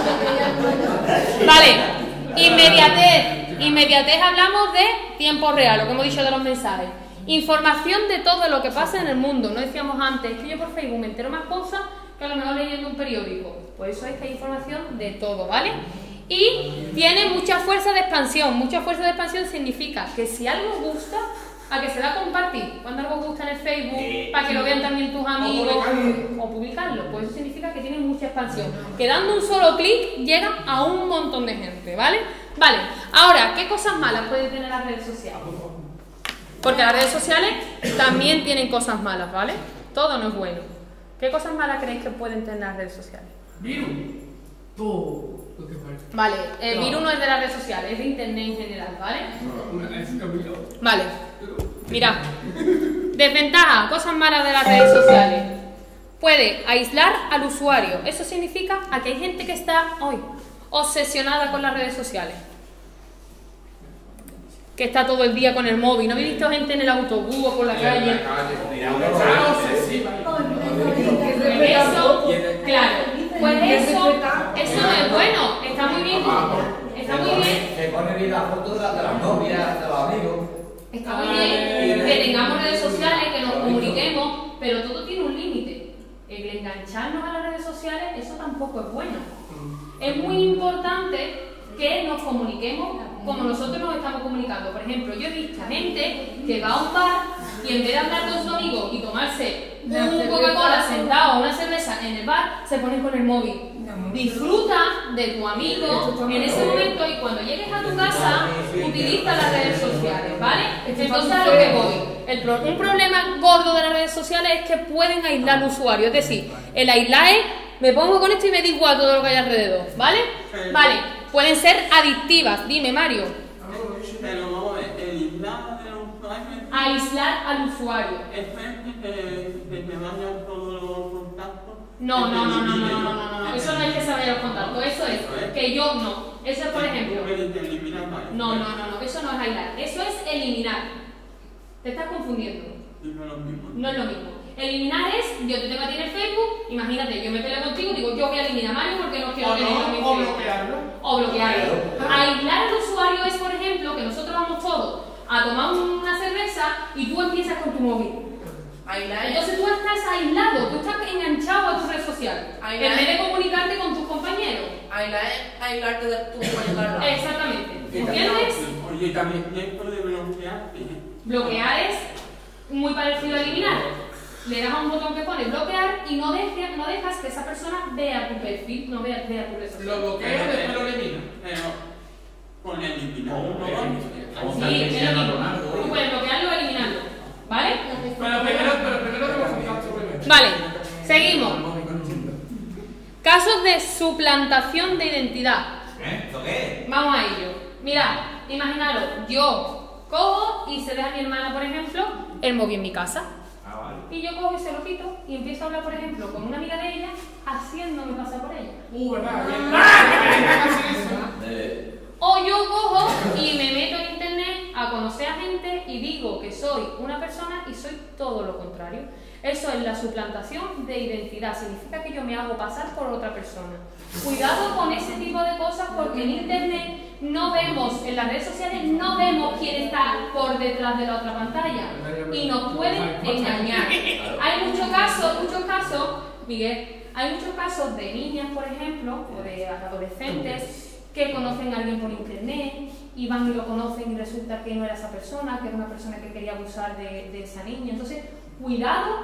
Vale. Inmediatez. Inmediatez hablamos de tiempo real, lo que hemos dicho de los mensajes. Información de todo lo que pasa en el mundo. No decíamos antes que yo por Facebook me entero más cosas que a lo mejor leyendo un periódico. Pues eso es que hay información de todo, ¿vale? Y tiene mucha fuerza de expansión. Mucha fuerza de expansión significa que si algo gusta, a que se da a compartir. Cuando algo gusta en el Facebook, para que lo vean también tus amigos, o publicarlo. Pues eso significa que tiene mucha expansión. Que dando un solo clic llega a un montón de gente, ¿vale? Vale, ahora, ¿qué cosas malas pueden tener las redes sociales? Porque las redes sociales también tienen cosas malas, ¿vale? Todo no es bueno. ¿Qué cosas malas creéis que pueden tener las redes sociales? Virus. Tú. Lo que falta. Vale, el No. virus no es de las redes sociales, es de internet en general, ¿vale? Es Camilo. Vale, mira. Desventaja, cosas malas de las redes sociales. Puede aislar al usuario. Eso significa a que hay gente que está hoy obsesionada con las redes sociales. Que está todo el día con el móvil. ¿No habéis visto gente en el autobús o por la calle? Está obsesiva. Eso, claro, pues eso, eso no es bueno. Está muy bien. Está muy bien. Se pone bien la foto de la- de las novias, de los amigos. Está muy bien que tengamos redes sociales, que nos comuniquemos, pero todo tiene un límite. El engancharnos a las redes sociales, eso tampoco es bueno. Es muy importante que nos comuniquemos como nosotros nos estamos comunicando. Por ejemplo, yo he visto gente que va a un bar y en vez de hablar con su amigo y tomarse un Coca-Cola sentado o una cerveza en el bar, se ponen con el móvil. Disfruta de tu amigo en ese momento y cuando llegues a tu casa, utiliza las redes sociales, ¿vale? Entonces a lo que voy. El pro- un problema gordo de las redes sociales es que pueden aislar al usuario. Es decir, el aislar es, me pongo con esto y me da igual todo lo que hay alrededor, ¿vale? Vale, pueden ser adictivas. Dime, Mario. Pero vamos a ver, el islam de los usuarios Aislar al usuario. es que se te vayan todos los contactos. No, no, no, no, no, no, no, no, no. Eso no es que se vaya los contactos. Eso es que yo no. Eso es, por ejemplo. No, no, no, no. Eso no es aislar. Eso es eliminar. Te estás confundiendo. No es lo mismo. Eliminar es, yo te tengo a ti en el Facebook, imagínate, yo me peleo contigo, digo, yo voy a eliminar a Mario porque no quiero O tenerlo en mi no, o Facebook. bloquearlo. O bloquearlo. Aislar al usuario es, por ejemplo, que nosotros vamos todos a tomar una cerveza y tú empiezas con tu móvil. Aislar. Entonces tú estás aislado, tú estás enganchado a tu red social. Aislar. En vez de comunicarte con tus compañeros. Aislar es aislarte de tu compañero. Exactamente. ¿Entiendes? Oye, también esto de bloquearte. Bloquear es muy parecido a eliminar. Le das a un botón que pone bloquear y no, deje, no dejas que esa persona vea tu perfil, no vea, vea tu red social. Lo bloquea y después lo elimina. Pero con eliminar Como no que- vamos. como Sí, está es lo Cristiano mismo. Ronaldo. Tú puedes bloquearlo o eliminarlo. ¿Vale? Pero primero, pero primero que los contactos primero. Vale, seguimos. Casos de suplantación de identidad. ¿Eh? ¿Esto qué? Vamos a ello. Mirad, imaginaros, yo cojo y se deja a mi hermana, por ejemplo, el móvil en mi casa. Ah, vale. Y yo cojo y se lo quito y empiezo a hablar, por ejemplo, con una amiga de ella, haciéndome pasar por ella. Uh, ¿verdad? Bien. Eh, O yo cojo y me meto en internet a conocer a gente y digo que soy una persona y soy todo lo contrario. Eso es la suplantación de identidad, significa que yo me hago pasar por otra persona. Cuidado con ese tipo de cosas porque en internet no vemos, en las redes sociales no vemos quién está por detrás de la otra pantalla y nos pueden engañar. Hay muchos casos, muchos casos, Miguel, hay muchos casos de niñas, por ejemplo, o de adolescentes que conocen a alguien por internet y van y lo conocen y resulta que no era esa persona, que era una persona que quería abusar de, de esa niña. Entonces, cuidado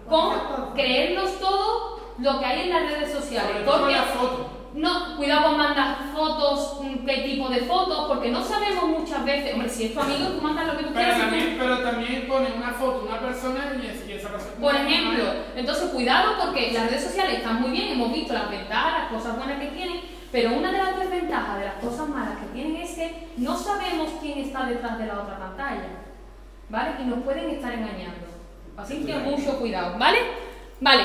con creernos todo lo que hay en las redes sociales. Sobre todo Porque las fotos. no, cuidado con mandar fotos, qué tipo de fotos, porque no sabemos muchas veces. Hombre, si es tu amigo, tú mandas lo que tú Pero quieras. también, pero también pone una foto, una persona y, es- y esa persona. Por ejemplo, entonces cuidado porque las redes sociales están muy bien, hemos visto las ventajas, las cosas buenas que tienen, pero una de las desventajas de las cosas malas que tienen es que no sabemos quién está detrás de la otra pantalla, ¿vale? Y nos pueden estar engañando. Así que mucho cuidado, ¿vale? Vale.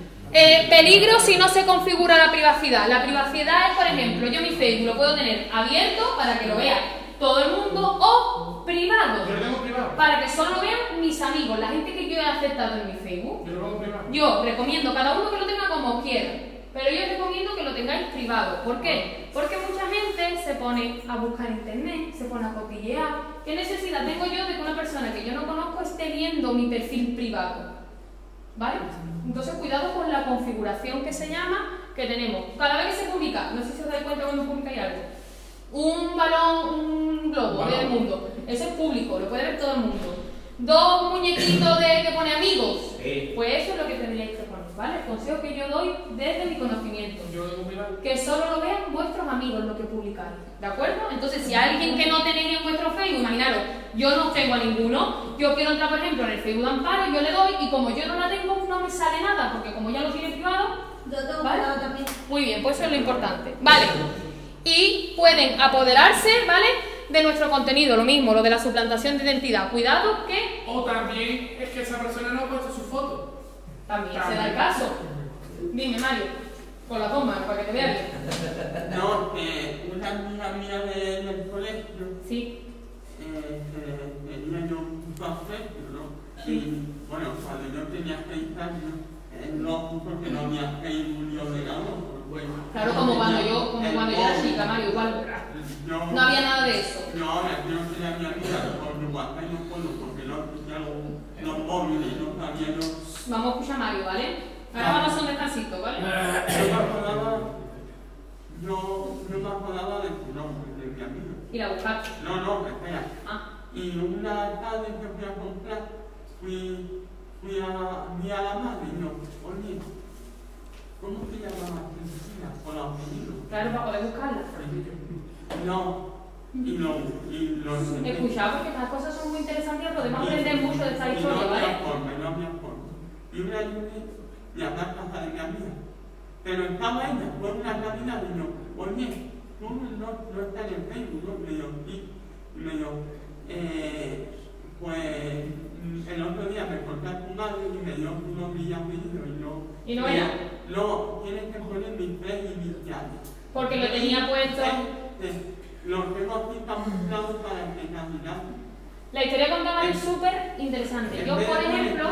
Eh, peligro si no se configura la privacidad. La privacidad es, por ejemplo, yo mi Facebook lo puedo tener abierto para que lo vea todo el mundo o privado, Yo lo tengo privado. para que solo vean mis amigos, la gente que yo he aceptado en mi Facebook. Yo lo pongo privado. Yo recomiendo cada uno que lo tenga como quiera, pero yo recomiendo que lo tengáis privado. ¿Por qué? Porque mucha gente se pone a buscar en internet, se pone a cotillear. ¿Qué necesidad tengo yo de que una persona que yo no conozco esté viendo mi perfil privado? ¿Vale? Entonces cuidado con la configuración que se llama, que tenemos. Cada vez que se publica, no sé si os dais cuenta cuando publicáis algo, un balón, un globo Balón. del mundo, eso es público, lo puede ver todo el mundo. Dos muñequitos de que pone amigos, Sí. pues eso es lo que tendríais que poner, ¿vale? El consejo que yo doy desde mi conocimiento. Yo lo tengo privado. Que solo lo vean vuestros amigos lo que publicáis, ¿de acuerdo? Entonces, si hay alguien que no tenéis en vuestro Facebook, imaginaros, yo no tengo a ninguno, yo quiero entrar, por ejemplo, en el Facebook de Amparo, yo le doy y como yo no la tengo, no me sale nada, porque como ya lo tiene privado, Yo tengo ¿vale? cuidado también. Muy bien, pues eso es lo importante, ¿vale? Y pueden apoderarse, ¿vale? De nuestro contenido, lo mismo, lo de la suplantación de identidad. Cuidado que O también es que esa persona no ha puesto su foto. también se da el caso. Dime, Mario, con la toma, para que te vean. No, que una amiga mía de- del colegio, Sí, eh, eh, tenía yo un perfecto, ¿no? Y bueno, cuando yo tenía seis años, eh, no, porque no había Facebook ni ordenador, pues bueno. claro, como cuando yo, como El cuando yo era móvil. chica, Mario, igual. No, No había nada de eso. No, ahora yo no tenía mi amiga por WhatsApp y no puedo porque no existían los, los móviles, no sabía yo. Vamos a escuchar a Mario, ¿vale? Ahora vamos a hacer un descansito, ¿vale? No me acordaba, no, no me acordaba de su nombre, de mi amiga. Y la buscaste. No, no, espera. Ah, Y una tarde que fui a comprar, fui, fui, a, fui a la madre y yo, oye, ¿cómo se llamaba Cristina? Por apellido. claro, para poder buscarla. No, y lo, y lo entendí. Escuchad, porque estas cosas son muy interesantes y podemos aprender mucho de esta Y historia, no ¿vale? había forma, no había forma. Y una ayudé y a dar casa de mi amiga. Pero estaba ella, fue una caminada y yo, oye, tú no, no estás en Facebook, ¿no? Me dijo, sí. Y me dijo, eh, pues el otro día me corté a tu madre y me dio unos apellidos y no. ¿Y no era? No, tienes que poner mis tres iniciales. Porque lo tenía puesto. Eh, Lo tengo aquí camuflado para que caminar. La historia contada es súper interesante. Yo, por ejemplo,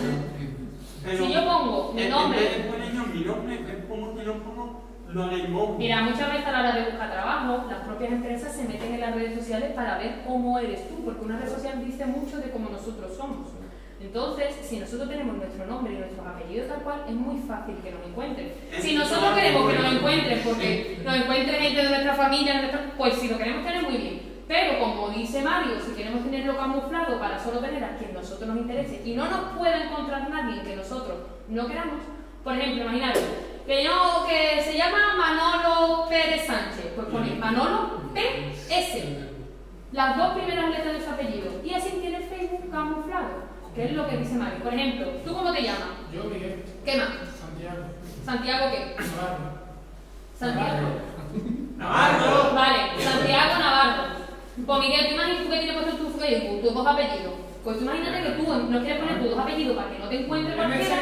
si yo pongo mi nombre. En vez de poner yo mi nombre, es como que yo pongo lo de móvil. Mira, muchas veces a la hora de buscar trabajo, las propias empresas se meten en las redes sociales para ver cómo eres tú, porque una red social dice mucho de cómo nosotros somos. Entonces, si nosotros tenemos nuestro nombre y nuestros apellidos tal cual, es muy fácil que nos encuentren. Si nosotros queremos que nos encuentren, porque nos encuentre gente de nuestra familia, nuestra- pues si lo queremos tener muy bien. Pero como dice Mario, si queremos tenerlo camuflado para solo tener a quien nosotros nos interese y no nos pueda encontrar nadie que nosotros no queramos, por ejemplo, imaginaros que yo que se llama Manolo Pérez Sánchez, pues ponéis Manolo P S, las dos primeras letras de su apellido, y así tiene el Facebook camuflado, que es lo que dice Mario. Por ejemplo, ¿tú cómo te llamas? Yo, Miguel. ¿Qué más? Santiago. ¿Santiago qué? Navarro. Santiago. Navarro. Vale, Santiago Navarro. Pues Miguel, tú imaginas tú que tienes puesto tu Facebook, tus dos apellidos. Pues tú imagínate que tú no quieres poner tus dos apellidos para que no te encuentre cualquiera.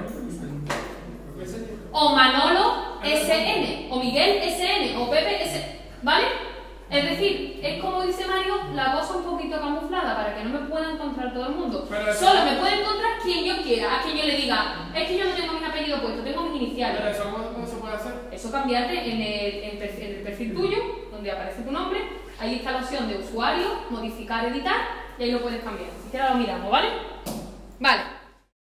O Manolo S N, o Miguel S N, o Pepe S N, ¿vale? Es decir, es como dice Mario, la cosa un poquito camuflada para que no me pueda encontrar todo el mundo. Pero Solo me puede encontrar quien yo quiera, a quien yo le diga, es que yo no tengo mis apellidos puestos, tengo mis iniciales. Pero eso, ¿cómo se puede hacer? Eso cambiarte en el, en el- en el perfil tuyo, donde aparece tu nombre, ahí está la opción de usuario, modificar, editar, y ahí lo puedes cambiar. Si quieres lo miramos, ¿vale? Vale.